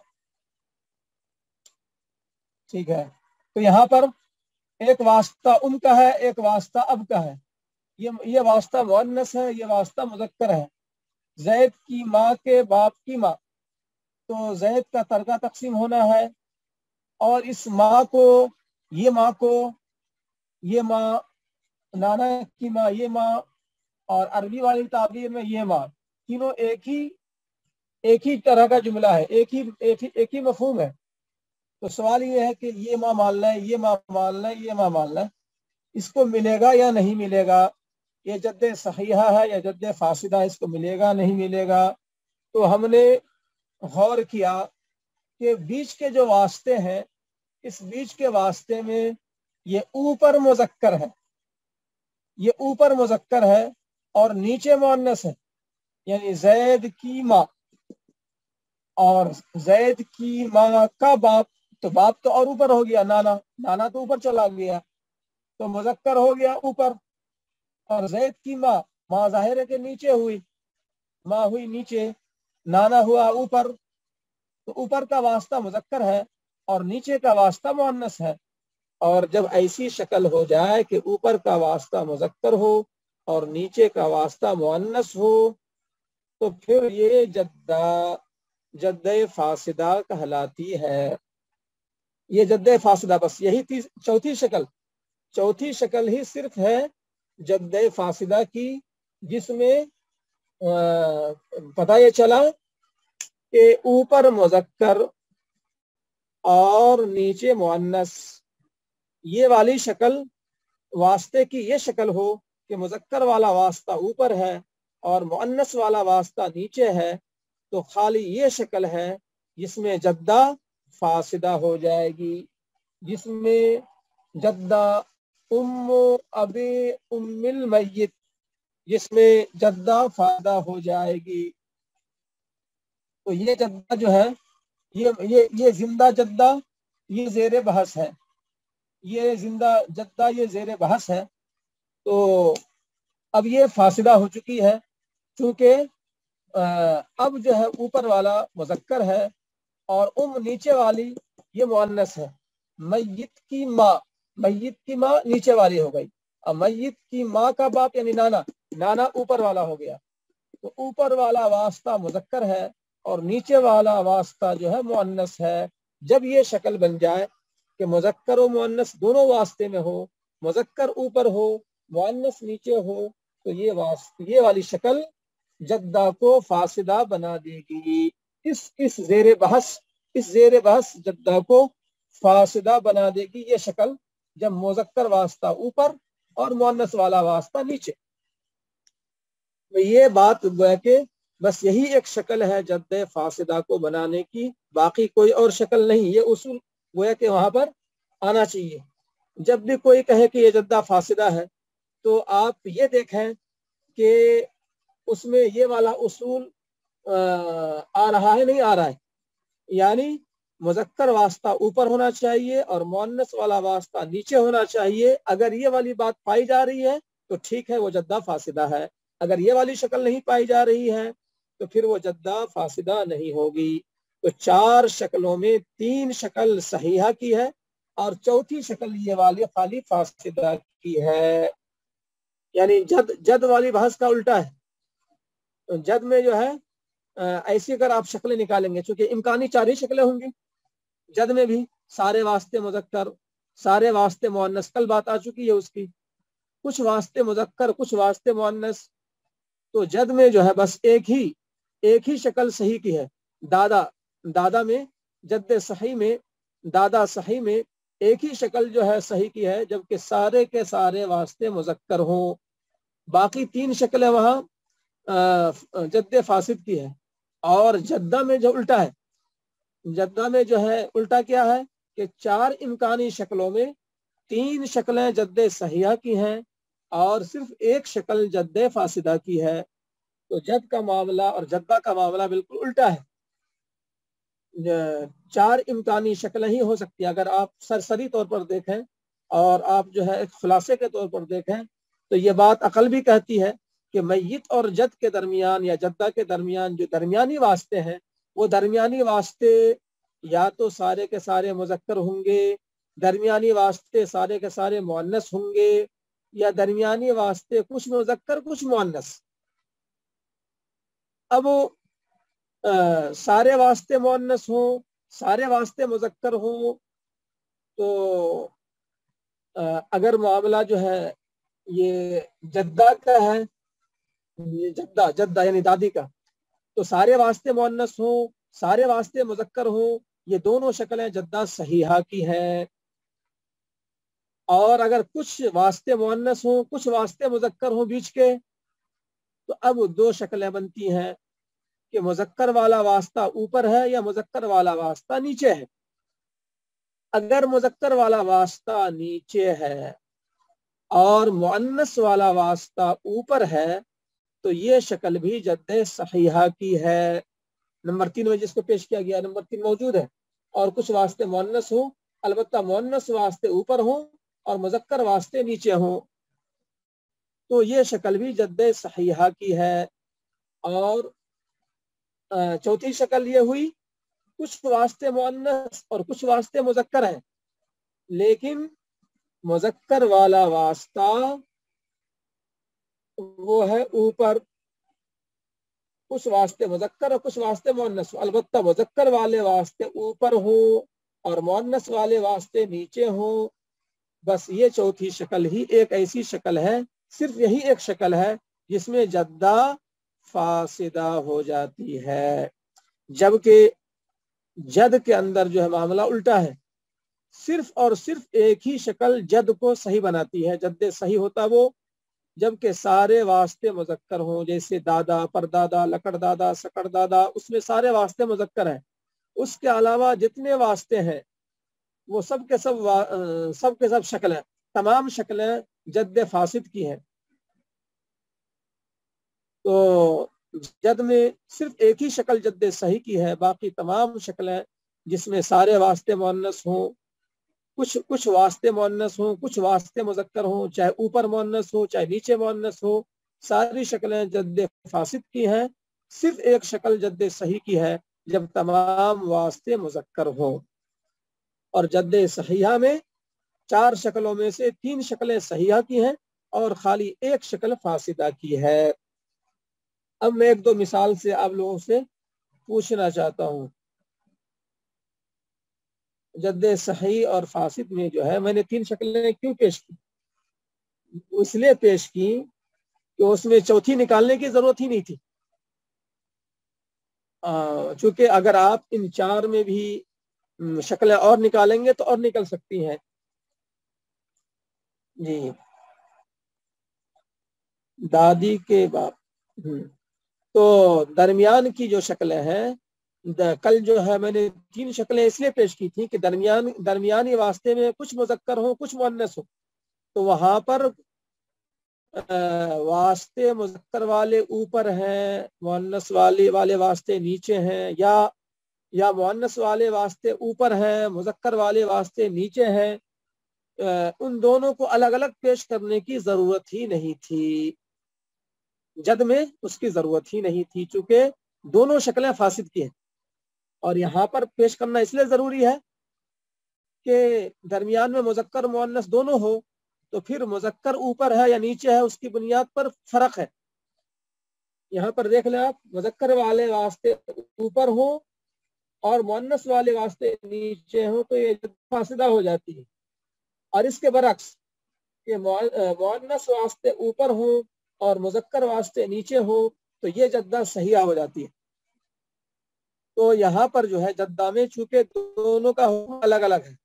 ٹھیک ہے. تو یہاں پر ایک واسطہ ام کا ہے، ایک واسطہ اب کا ہے. یہ واسطہ مؤنث ہے، یہ واسطہ مذکر ہے. زید کی ماں کے باپ کی ماں، تو زید کا ترکہ تقسیم ہونا ہے، اور اس ماں کو، یہ ماں کو، یہ ماں، نانا کی ماں یہ ماں، اور عربی والی تعبیر میں یہ ماں، تینوں ایک ہی طرح کا جملہ ہے، ایک ہی مفہوم ہے. تو سوال یہ ہے کہ یہ ماں مان لیں، یہ ماں مان لیں، یہ ماں مان لیں، اس کو ملے گا یا نہیں ملے گا؟ یہ جد صحیحہ ہے یا جد فاسدہ، اس کو ملے گا نہیں ملے گا؟ تو ہم نے غور کیا کہ بیچ کے جو واسطے ہیں، اس بیچ کے واسطے میں یہ اوپر مذکر ہے، یہ اوپر مذکر ہے اور نیچے مؤنث ہے. یعنی زید کی ماں اور زید کی ماں کا باپ، تو باپ تو اور اوپر ہو گیا، نانا تو اوپر چلا گیا، تو مذکر ہو گیا اوپر. اور زید کی ماں ظاہر ہے کہ نیچے ہوئی، ماں ہوئی نیچے، نانا ہوا اوپر. تو اوپر کا واسطہ مذکر ہے اور نیچے کا واسطہ مؤنث ہے. اور جب ایسی شکل ہو جائے کہ اوپر کا واسطہ مذکر ہو اور نیچے کا واسطہ مؤنث ہو، تو پھر یہ جد فاسدہ کہلاتی ہے. یہ جد فاسدہ، بس یہی چوتھی شکل ہی صرف ہے جد فاسدہ کی، جس میں پتہ یہ چلا کہ اوپر مذکر اور نیچے مؤنث، یہ والی شکل واسطے کی یہ شکل ہو کہ مذکر والا واسطہ اوپر ہے اور مؤنث والا واسطہ نیچے ہے. تو خالی یہ شکل ہے جس میں جدہ فاسدہ ہو جائے گی، جس میں جدہ ام ابی ام المیت، جس میں جدہ فاسدہ ہو جائے گی. تو یہ جدہ جو ہے، یہ زندہ جدہ، یہ زیر بحث ہے. یہ زندہ جدہ یہ زیر بحث ہے. تو اب یہ فاسدہ ہو چکی ہے، چونکہ اب جو ہے اوپر والا مذکر ہے اور نیچے والی یہ مؤنث ہے. میت کی ماں نیچے والی ہو گئی. اب میت کی ماں کا باپ یعنی نانا اوپر والا ہو گیا. تو اوپر والا واسطہ مذکر ہے اور نیچے والا واسطہ جو ہے مؤنث ہے. جب یہ شکل بن جائے کہ مذکر و مؤنث دونوں واسطے میں ہو، مذکر اوپر ہو مؤنث نیچے ہو، تو یہ والی شکل جدہ کو فاسدہ بنا دے گی. اس زیر بحث جدہ کو فاسدہ بنا دے گی یہ شکل، جب مذکر واسطہ اوپر اور مؤنث والا واسطہ نیچے. یہ بات گویا کہ بس یہی ایک شکل ہے جد فاسدہ کو بنانے کی، باقی کوئی اور شکل نہیں. یہ اصول گویا کہ وہاں پر آنا چاہیے. جب بھی کوئی کہے کہ یہ جدہ فاسدہ ہے، تو آپ یہ دیکھیں کہ اس میں یہ والا اصول آ رہا ہے نہیں آ رہا ہے، یعنی مذکر واسطہ اوپر ہونا چاہیے اور مؤنث والا واسطہ نیچے ہونا چاہیے. اگر یہ والی بات پائی جا رہی ہے تو ٹھیک ہے، وہ جدہ فاسدہ ہے. اگر یہ والی شکل نہیں پائی جا رہی ہے تو پھر وہ جدہ فاسدہ نہیں ہوگی. تو 4 شکلوں میں 3 شکل صحیحہ کی ہے اور چوتھی شکل یہ والی خالی فاسدہ کی ہے. یعنی جد والی بحث کا الٹا ہے. تو جد میں جو ہے ایسی اگر آپ شکلیں نکالیں گے، چونکہ امکانی 4 ہی شکلیں ہوں گی جد میں بھی، سارے واسطے مذکر سارے واسطے مؤنث، کل بات آ چکی ہے اس کی، کچھ واسطے مذکر کچھ واسطے مؤنث. تو جد میں جو ہے بس ایک ہی شکل صحیح کی ہے. دادا میں جد صحیح میں دادا صحیح میں ایک ہی شکل جو ہے صحیح کی ہے، جبکہ سارے کے سارے واسطے مذکر ہوں. باقی 3 شکلیں وہاں جد فاسد کی ہے. اور جدہ میں جو الٹا ہے، جدہ میں جو ہے الٹا کیا ہے کہ 4 امکانی شکلوں میں 3 شکلیں جد صحیحہ کی ہیں اور صرف ایک شکل جد فاسدہ کی ہے. تو جد کا معاملہ اور جدہ کا معاملہ بالکل الٹا ہے. 4 امکانی شکلیں ہی ہو سکتی ہیں. اگر آپ سرسری طور پر دیکھیں اور آپ جو ہے ایک خلاصے کے طور پر دیکھیں تو یہ بات عقل بھی کہتی ہے کہ میت اور جد کے درمیان یا جدہ کے درمیان جو درمیانی واسطے ہیں، وہ درمیانی واسطے یا تو سارے کے سارے مذکر ہوں گے، درمیانی واسطے سارے کے سارے مؤنث ہوں گے، یا درمیانی واسطے کچھ مذکر کچھ مؤنث. اب سارے واسطے مؤنث ہوں، سارے واسطے مذکر ہوں، تو اگر معاملہ جو ہے یہ جدہ کا ہے، یہ جدہ یعنی دادی کا، تو سارے واسطے مؤنث ہوں سارے واسطے مذکر ہوں، یہ دونوں شکلیں جدہ صحیحہ کی ہیں. اور اگر کچھ واسطے مؤنث ہوں کچھ واسطے مذکر ہوں بیچ کے، تو اب 2 شکلیں بنتی ہیں کہ مذکر والا واسطہ اوپر ہے یا مذکر والا واسطہ نیچے ہے. اگر مذکر والا واسطہ نیچے ہے اور مؤنث والا واسطہ اوپر ہے تو یہ شکل بھی جد صحیحہ کی ہے. نمبر 3 میں جس کو پیش کیا گیا نمبر 3 موجود ہے. اور کچھ واسطے مؤنث ہوں، البتہ مؤنث واسطے اوپر ہوں اور مذکر واسطے نیچے ہوں، تو یہ شکل بھی جد صحیحہ کی ہے. اور چوتھی شکل یہ ہوئی کچھ واسطے مؤنث اور کچھ واسطے مذکر ہیں، لیکن مذکر والا واسطہ وہ ہے اوپر، کچھ واسطے مذکر اور کچھ واسطے مؤنث، البتہ مذکر والے واسطے اوپر ہوں اور مؤنث والے واسطے نیچے ہوں. بس یہ چوتھی شکل ہی ایک ایسی شکل ہے، صرف یہی ایک شکل ہے جس میں جدہ فاسدہ ہو جاتی ہے. جبکہ جد کے اندر جو ہے معاملہ الٹا ہے، صرف اور صرف ایک ہی شکل جد کو صحیح بناتی ہے. جد صحیح ہوتا وہ جبکہ سارے واسطے مذکر ہوں، جیسے دادا، پردادا، لکڑ دادا، سکڑ دادا، اس میں سارے واسطے مذکر ہیں. اس کے علاوہ جتنے واسطے ہیں وہ سب کے سب شکلیں، تمام شکلیں جد فاسد کی ہیں. تو جد میں صرف ایک ہی شکل جد صحیح کی ہے، باقی تمام شکلیں جس میں سارے واسطے مؤنث ہوں، کچھ واسطے مؤنث ہوں، کچھ واسطے مذکر ہوں، چاہے اوپر مؤنث ہو چاہے نیچے مؤنث ہو، ساری شکلیں جد فاسد کی ہیں. صرف ایک شکل جد صحیح کی ہے جب تمام واسطے مذکر ہوں. اور جد صحیحہ میں 4 شکلوں میں سے 3 شکلیں صحیحہ کی ہیں اور خالی ایک شکل فاسدہ کی ہے. اب میں 1-2 مثال سے آپ لوگوں سے پوچھنا چاہتا ہوں. جد صحیح اور فاسد میں جو ہے میں نے 3 شکلیں کیوں پیش کی؟ اس لیے پیش کی کہ اس میں چوتھی نکالنے کی ضرورت ہی نہیں تھی. چونکہ اگر آپ ان 4 میں بھی شکلیں اور نکالیں گے تو اور نکل سکتی ہیں. جی، دادی کے باپ. تو درمیان کی جو شکلیں ہیں، کل جو ہے میں نے 3 شکلیں اس لیے پیش کی تھی کہ درمیانی واسطے میں کچھ مذکر ہوں کچھ مؤنث ہوں، تو وہاں پر واسطے مذکر والے اوپر ہیں، مؤنث والے واسطے نیچے ہیں، یا مؤنث والے واسطے اوپر ہیں، مذکر والے واسطے نیچے ہیں، ان دونوں کو الگ الگ پیش کرنے کی ضرورت ہی نہیں تھی، جد میں اس کی ضرورت ہی نہیں تھی، چونکہ دونوں شکلیں فاسد کی ہیں۔ اور یہاں پر پیش کرنا اس لیے ضروری ہے کہ درمیان میں مذکر مؤنث دونوں ہو، تو پھر مذکر اوپر ہے یا نیچے ہے اس کی بنیاد پر فرق ہے۔ یہاں پر دیکھ لیں آپ، مذکر والے واسطے اوپر ہو اور مؤنث والے واسطے نیچے ہو تو یہ فاسدہ ہو جاتی ہے، اور اس کے برعکس کہ مؤنث واسطے اوپر ہو اور مذکر واسطے نیچے ہو تو یہ جدہ صحیحہ ہو جاتی ہے۔ تو یہاں پر جو ہے جدہ میں چونکہ دونوں کا حکم الگ الگ ہے،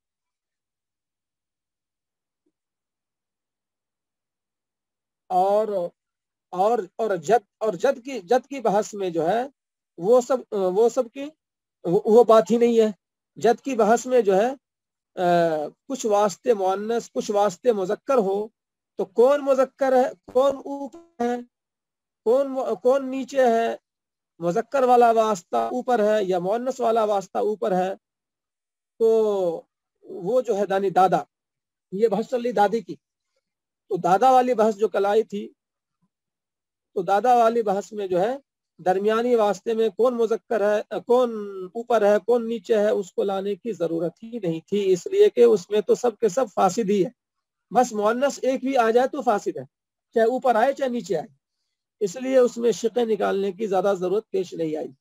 اور جد کی بحث میں جو ہے وہ سب کی وہ بات ہی نہیں ہے۔ جد کی بحث میں جو ہے کچھ واسطے مؤنث کچھ واسطے مذکر ہو تو کون مذکر ہے، کون اوپر ہے، کون نیچے ہے، مذکر والا واسطہ اوپر ہے یا مؤنث والا واسطہ اوپر ہے، تو وہ جو ہے دادا، یہ بحث چل رہی دادی کی، تو دادا والی بحث جو کل آئی تھی، تو دادا والی بحث میں جو ہے درمیانی واسطے میں کون مذکر ہے، کون اوپر ہے، کون نیچے ہے، اس کو لانے کی ضرورت ہی نہیں تھی، اس لیے کہ اس میں تو سب کے سب فاسد ہی ہے، بس مؤنث ایک بھی آ جائے تو فاسد ہے، چاہے اوپر آئے چاہے نیچے آئے، اس لیے اس میں شقیں نکالنے کی زیادہ ضرورت پیش نہیں آئی۔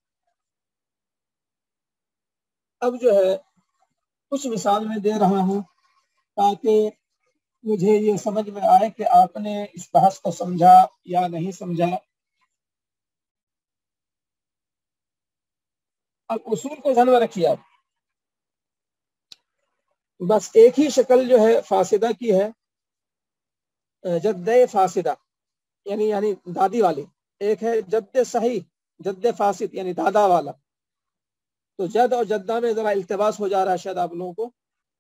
اب جو ہے کچھ مثال میں دے رہا ہوں تاکہ مجھے یہ سمجھ میں آئے کہ آپ نے اس بحث کو سمجھا یا نہیں سمجھا۔ اب اصول کو ذہن میں رکھیے آپ، بس ایک ہی شکل جو ہے فاسدہ کی ہے، جد فاسدہ یعنی دادی والی، ایک ہے جد صحیح، جد فاسد یعنی دادا والا۔ تو جد اور جدہ میں ذرا التباس ہو جا رہا ہے شاید آپ لوگوں کو،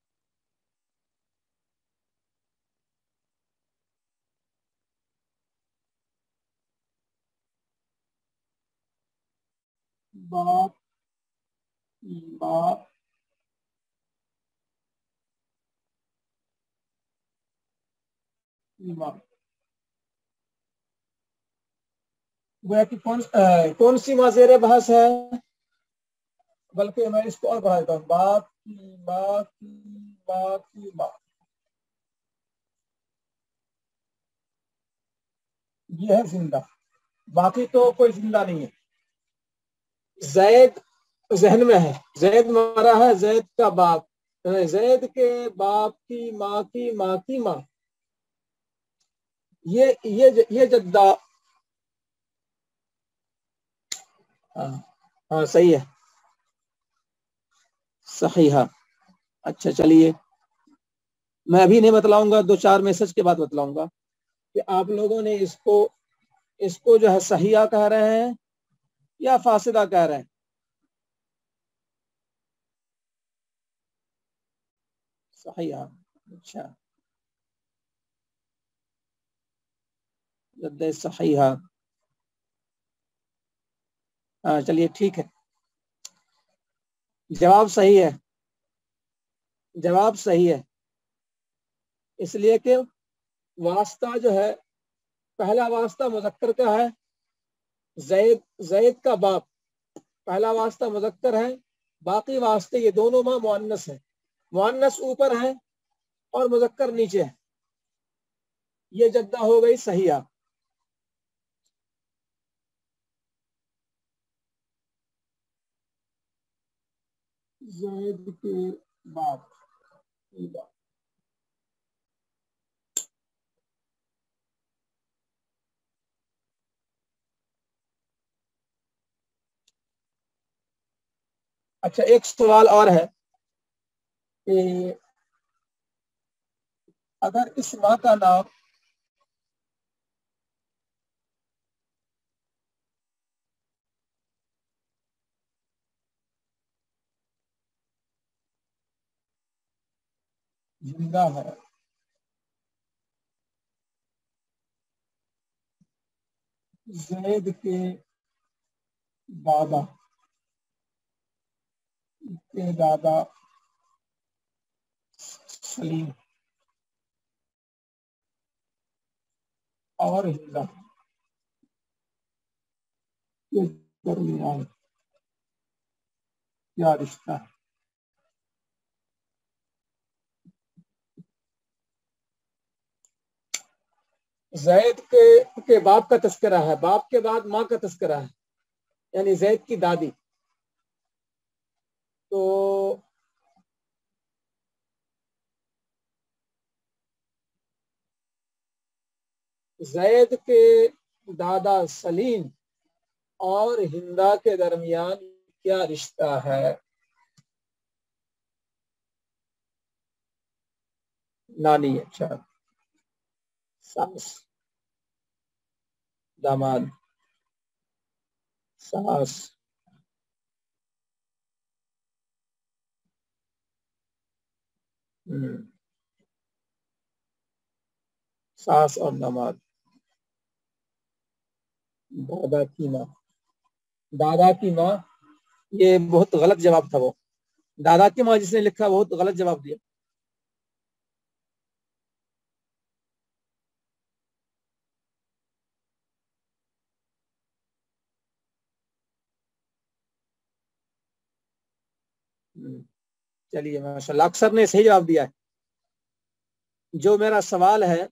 باپ باپ باپ، گویا کہ کون سی ماں زیر بحث ہے، بلکہ میں اس کو اور بڑھا دیتا ہوں، باپ کی باپ کی باپ کی باپ، یہ ہے زندہ، باقی تو کوئی زندہ نہیں ہے۔ زید ذہن میں ہے، زید مرا ہے، زید کا باپ، زید کے باپ کی ماں کی ماں کی ماں، یہ جدہ، ہاں ہاں صحیح ہے، صحیح ہے۔ اچھا چلیے، میں ابھی نہیں بتلاؤں گا، دو چار میسج کے بعد بتلاؤں گا کہ آپ لوگوں نے اس کو جو ہے صحیحہ کہہ رہے ہیں یا فاسدہ کہہ رہے ہیں۔ صحیحہ، اچھا، جد صحیحہ، ہاں چلیے ٹھیک ہے، جواب صحیح ہے، جواب صحیح ہے، اس لیے کہ واسطہ جو ہے پہلا واسطہ مذکر کا ہے، زید کا باپ، پہلا واسطہ مذکر ہے، باقی واسطے یہ دونوں ماں مؤنث ہیں، مؤنث اوپر ہے اور مذکر نیچے ہے، یہ جدہ ہو گئی صحیحہ۔ زید کے باپ کی باپ، اچھا ایک سوال اور ہے کہ اگر اس ماں کا نام زندہ ہے زید کے دادا سلیم اور ہندا کے درمیان کیا رشتہ ہے؟ زید کے باپ کا تذکرہ ہے، باپ کے بعد ماں کا تذکرہ ہے، یعنی زید کی دادی. تو زید کے دادا سلیم اور ہندا کے درمیان کیا رشتہ ہے؟ نانی. اچھا. ساس، داماد، ساس، ساس اور داماد. دادا کی ماں، دادا کی ماں، یہ بہت غلط جواب تھا. وہ دادا کی ماں جس نے لکھا بہت غلط جواب دیا. چلیے ماشاء اللہ، اکثر نے صحیح جواب دیا ہے. جو میرا سوال ہے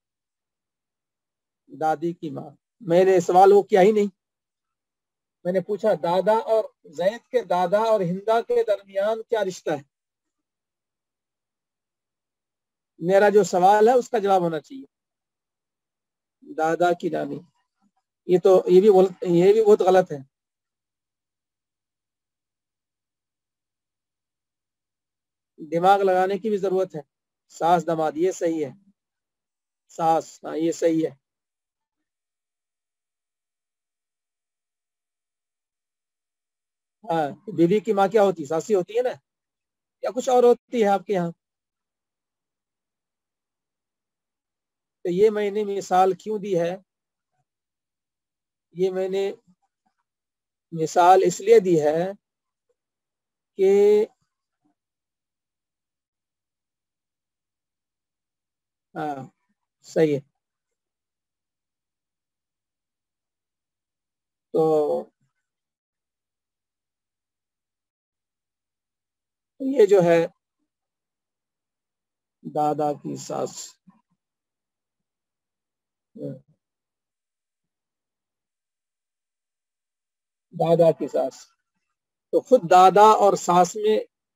دادی کی ماں، میں نے سوال وہ کیا ہی نہیں. میں نے پوچھا دادا اور زید کے دادا اور ہندا کے درمیان کیا رشتہ ہے. میرا جو سوال ہے اس کا جواب ہونا چاہیے دادا کی نانی. یہ بھی بہت غلط ہے. دماغ لگانے کی بھی ضرورت ہے. ساس داماد، یہ صحیح ہے. ساس، ہاں یہ صحیح ہے. ہاں، بیوی کی ماں کیا ہوتی ہے؟ ساسی ہوتی ہے نا، یا کچھ اور ہوتی ہے آپ کے یہاں؟ تو یہ میں نے مثال کیوں دی ہے؟ یہ میں نے مثال اس لیے دی ہے کہ ہاں صحیح ہے. تو یہ جو ہے دادا کی ساس، دادا کی ساس، تو خود دادا اور ساس میں،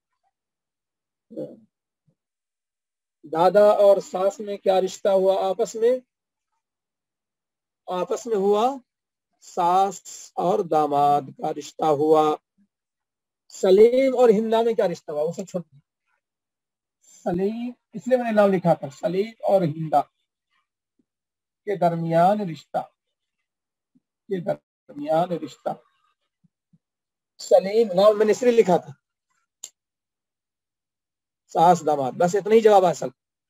دادا اور ساس میں کیا رشتہ ہوا آپس میں؟ آپس میں ہوا ساس اور داماد کا رشتہ ہوا. سلیم اور ہندا میں کیا رشتہ ہوا اسے چھوڑ. سلیم، اس لیے میں نے نام لکھا تھا، سلیم اور ہندا کے درمیان رشتہ، کے درمیان رشتہ. سلیم نام میں نے اس لیے لکھا تھا، ساس داماد، بس اتنا ہی جواب اصل.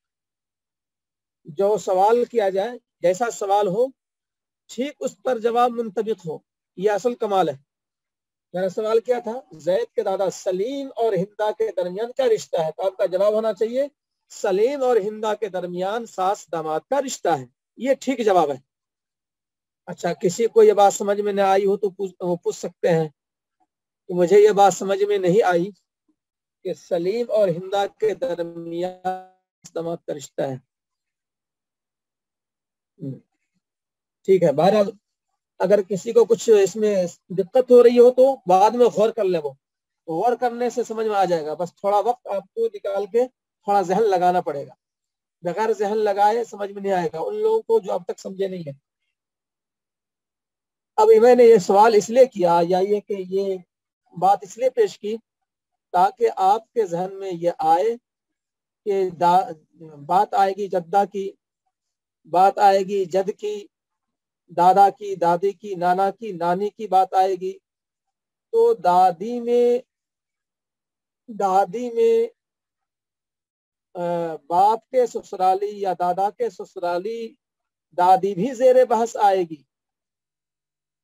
جو سوال کیا جائے، جیسا سوال ہو ٹھیک اس پر جواب منطبق ہو، یہ اصل کمال ہے. میرا سوال کیا تھا؟ زید کے دادا سلیم اور ہندا کے درمیان کیا رشتہ ہے؟ تو آپ کا جواب ہونا چاہیے سلیم اور ہندا کے درمیان ساس داماد کا رشتہ ہے. یہ ٹھیک جواب ہے. اچھا، کسی کو یہ بات سمجھ میں نہ آئی ہو تو وہ پوچھ سکتے ہیں کہ مجھے یہ بات سمجھ میں نہیں آئی کہ سلیم اور ہندا کے درمیان داماد کا رشتہ ہے. ٹھیک ہے، بہرحال اگر کسی کو کچھ اس میں دقت ہو رہی ہو تو بعد میں غور کر لیں. وہ غور کرنے سے سمجھ میں آ جائے گا، بس تھوڑا وقت آپ کو نکال کے تھوڑا ذہن لگانا پڑے گا. بغیر ذہن لگائے سمجھ میں نہیں آئے گا ان لوگوں کو جو اب تک سمجھے نہیں ہے. اب میں نے یہ سوال اس لیے کیا، یا یہ بات اس لیے پیش کی تاکہ آپ کے ذہن میں یہ آئے کہ بات آئے گی جدہ کی، بات آئے گی جد کی، دادا کی، دادی کی، نانا کی، نانی کی بات آئے گی. تو دادی میں باپ کے سسرالی یا دادا کے سسرالی دادی بھی زیر بحث آئے گی.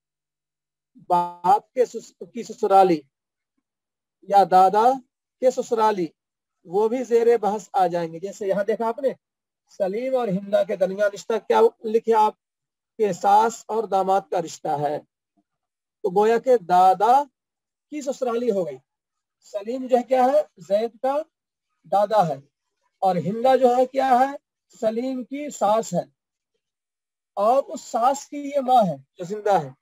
बाप की ससुराली या दादा के ससुराली वो भी ज़ेरे बहस आ जाएंगे। जैसे यहाँ देखा आपने सलीम और हिंदा के दरमियान रिश्ता क्या लिखे आप के सास और दामाद का रिश्ता है, तो गोया के दादा की ससुराली हो गई। सलीम जो है क्या है, जैद का दादा है, और हिंदा जो है क्या है, सलीम की सास है, और उस सास की ये माँ है जो जिंदा है।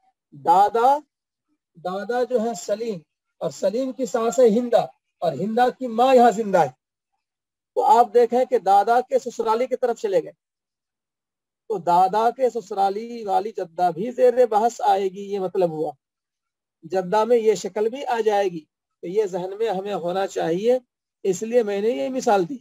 दादा जो है सलीम, और सलीम की सास है हिंदा, और हिंदा की माँ यहाँ जिंदा है। तो आप देखें कि दादा के ससुराली की तरफ चले गए, तो दादा के ससुराली वाली जद्दा भी ज़ेरे बहस आएगी, ये मतलब हुआ। जद्दा में ये शक्ल भी आ जाएगी, तो ये जहन में हमें होना चाहिए, इसलिए मैंने ये मिसाल दी।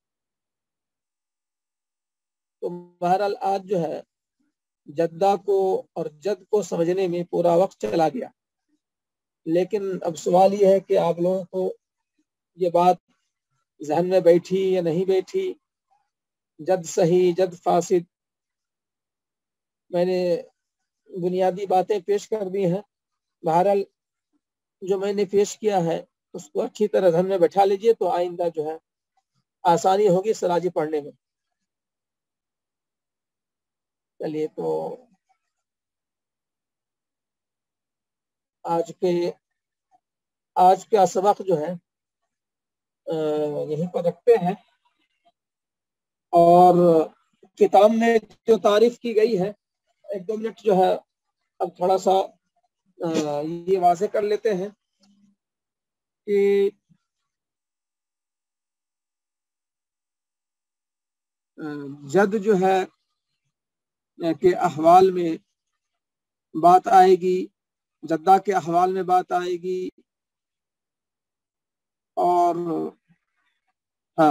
तो बहरहाल आज जो है जद्दा को और जद को समझने में पूरा वक्त चला गया, लेकिन अब सवाल ये है कि आप लोगों को ये बात जहन में बैठी या नहीं बैठी। जद सही जद फासिद, मैंने बुनियादी बातें पेश कर दी हैं। बहरहाल जो मैंने पेश किया है उसको अच्छी तरह ध्यान में बैठा लीजिए, तो आइंदा जो है आसानी होगी सराजी पढ़ने में। चलिए, तो आज का सबक जो है यहीं पर रखते हैं, और किताब में जो तारीफ की गई है, 1-2 मिनट जो है अब थोड़ा सा ये वाज़े कर लेते हैं कि जद जो है के अहवाल में बात आएगी, जद्दा के अहवाल में बात आएगी, और हाँ,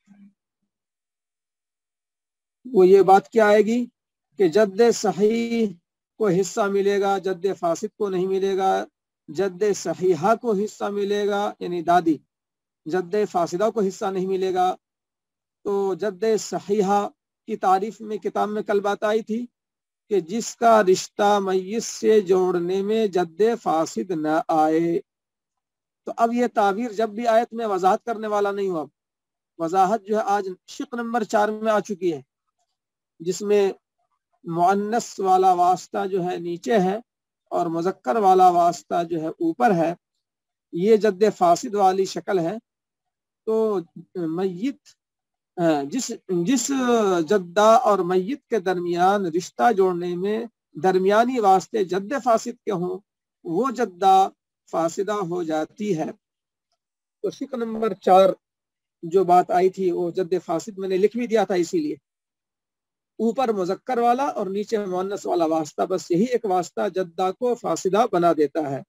वो ये बात क्या आएगी कि जद्दे सही को हिस्सा मिलेगा, जद्दे फासिद को नहीं मिलेगा। जद्दे सहीहा को हिस्सा मिलेगा, यानी दादी, जद्दे फासिदा को हिस्सा नहीं मिलेगा। तो जद्दे सहीहा की तारीफ में किताब में कल बात आई थी कि जिसका रिश्ता मय्यत से जोड़ने में जद्दे फासिद न आए। तो अब ये ताबीर जब भी आयत में वजाहत करने वाला नहीं हुआ, वजाहत जो है आज शिक नंबर 4 में आ चुकी है, जिसमें मुअन्नस वाला वास्ता जो है नीचे है और मुज़क्कर वाला वास्ता जो है ऊपर है। ये जद्दे फासिद वाली शक्ल है। तो मय्यत जिस जद्दा और मय्यत के दरमियान रिश्ता जोड़ने में दरमियानी वास्ते जद्दे फासिद के हों, वो जद्दा फासिदा हो जाती है। तो शिक नंबर 4 जो बात आई थी वो जद्दे फासिद मैंने लिख भी दिया था, इसीलिए ऊपर मुज़क्कर वाला और नीचे मुअन्नस वाला वास्ता, बस यही एक वास्ता जद्दा को फासिदा बना देता है।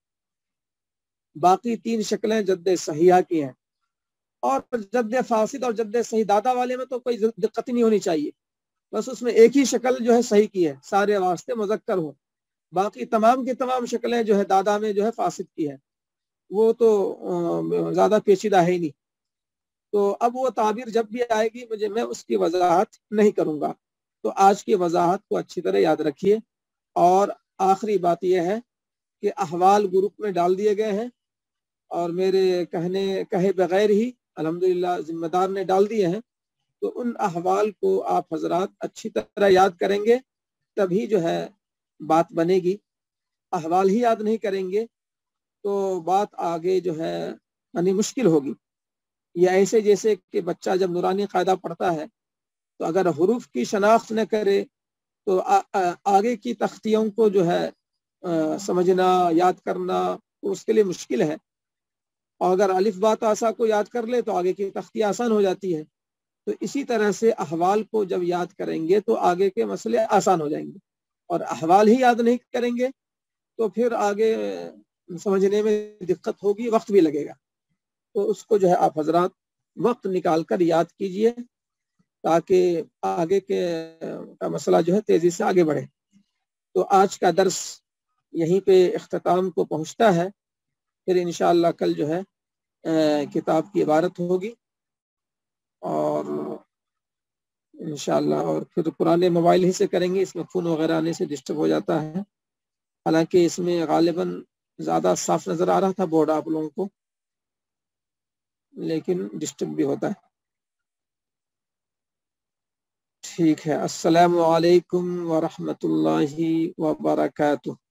बाकी 3 शक्लें जद्दे सहीहा की हैं, और जद्दे फासिद और जद्दे सही दादा वाले में तो कोई दिक्कत नहीं होनी चाहिए, बस उसमें एक ही शक्ल जो है सही की है, सारे वास्ते मुज़क्कर हो। बाकी तमाम की तमाम शक्लें जो है दादा में जो है फासिद की है, वो तो ज़्यादा पेचीदा है ही नहीं। तो अब वो ताबीर जब भी आएगी मैं उसकी वजाहत नहीं करूँगा। तो आज की वजाहत को अच्छी तरह याद रखिए। और आखिरी बात यह है कि अहवाल ग्रुप में डाल दिए गए हैं, और मेरे कहे बगैर ही अल्हम्दुलिल्लाह जिम्मेदार ने डाल दिए हैं। तो उन अहवाल को आप हजरात अच्छी तरह याद करेंगे, तभी जो है बात बनेगी। अहवाल ही याद नहीं करेंगे तो बात आगे जो है यानी मुश्किल होगी। ये ऐसे जैसे कि बच्चा जब नूरानी कायदा पढ़ता है, तो अगर हुरूफ की शनाख्त न करे तो आगे की तख्तियों को जो है समझना, याद करना उसके लिए मुश्किल है। और अगर अलिफ बा तासा को याद कर ले तो आगे की तख्ती आसान हो जाती है। तो इसी तरह से अहवाल को जब याद करेंगे तो आगे के मसले आसान हो जाएंगे, और अहवाल ही याद नहीं करेंगे तो फिर आगे समझने में दिक्कत होगी, वक्त भी लगेगा। तो उसको जो है आप हजरात वक्त निकाल कर याद कीजिए, ताकि आगे का मसला जो है तेजी से आगे बढ़े। तो आज का दर्स यहीं पे इख्तिताम को पहुंचता है। फिर इंशाअल्लाह कल जो है किताब की इबारत होगी, और इंशाअल्लाह और फिर पुराने मोबाइल ही से करेंगे, इसमें फ़ोन वगैरह आने से डिस्टर्ब हो जाता है। حالانکہ اس میں غالباً زیادہ صاف نظر آ رہا تھا بورڈ آپ لوگوں کو، لیکن ڈسٹرب بھی ہوتا ہے۔ ٹھیک ہے، السلام علیکم ورحمۃ اللہ وبرکاتہ۔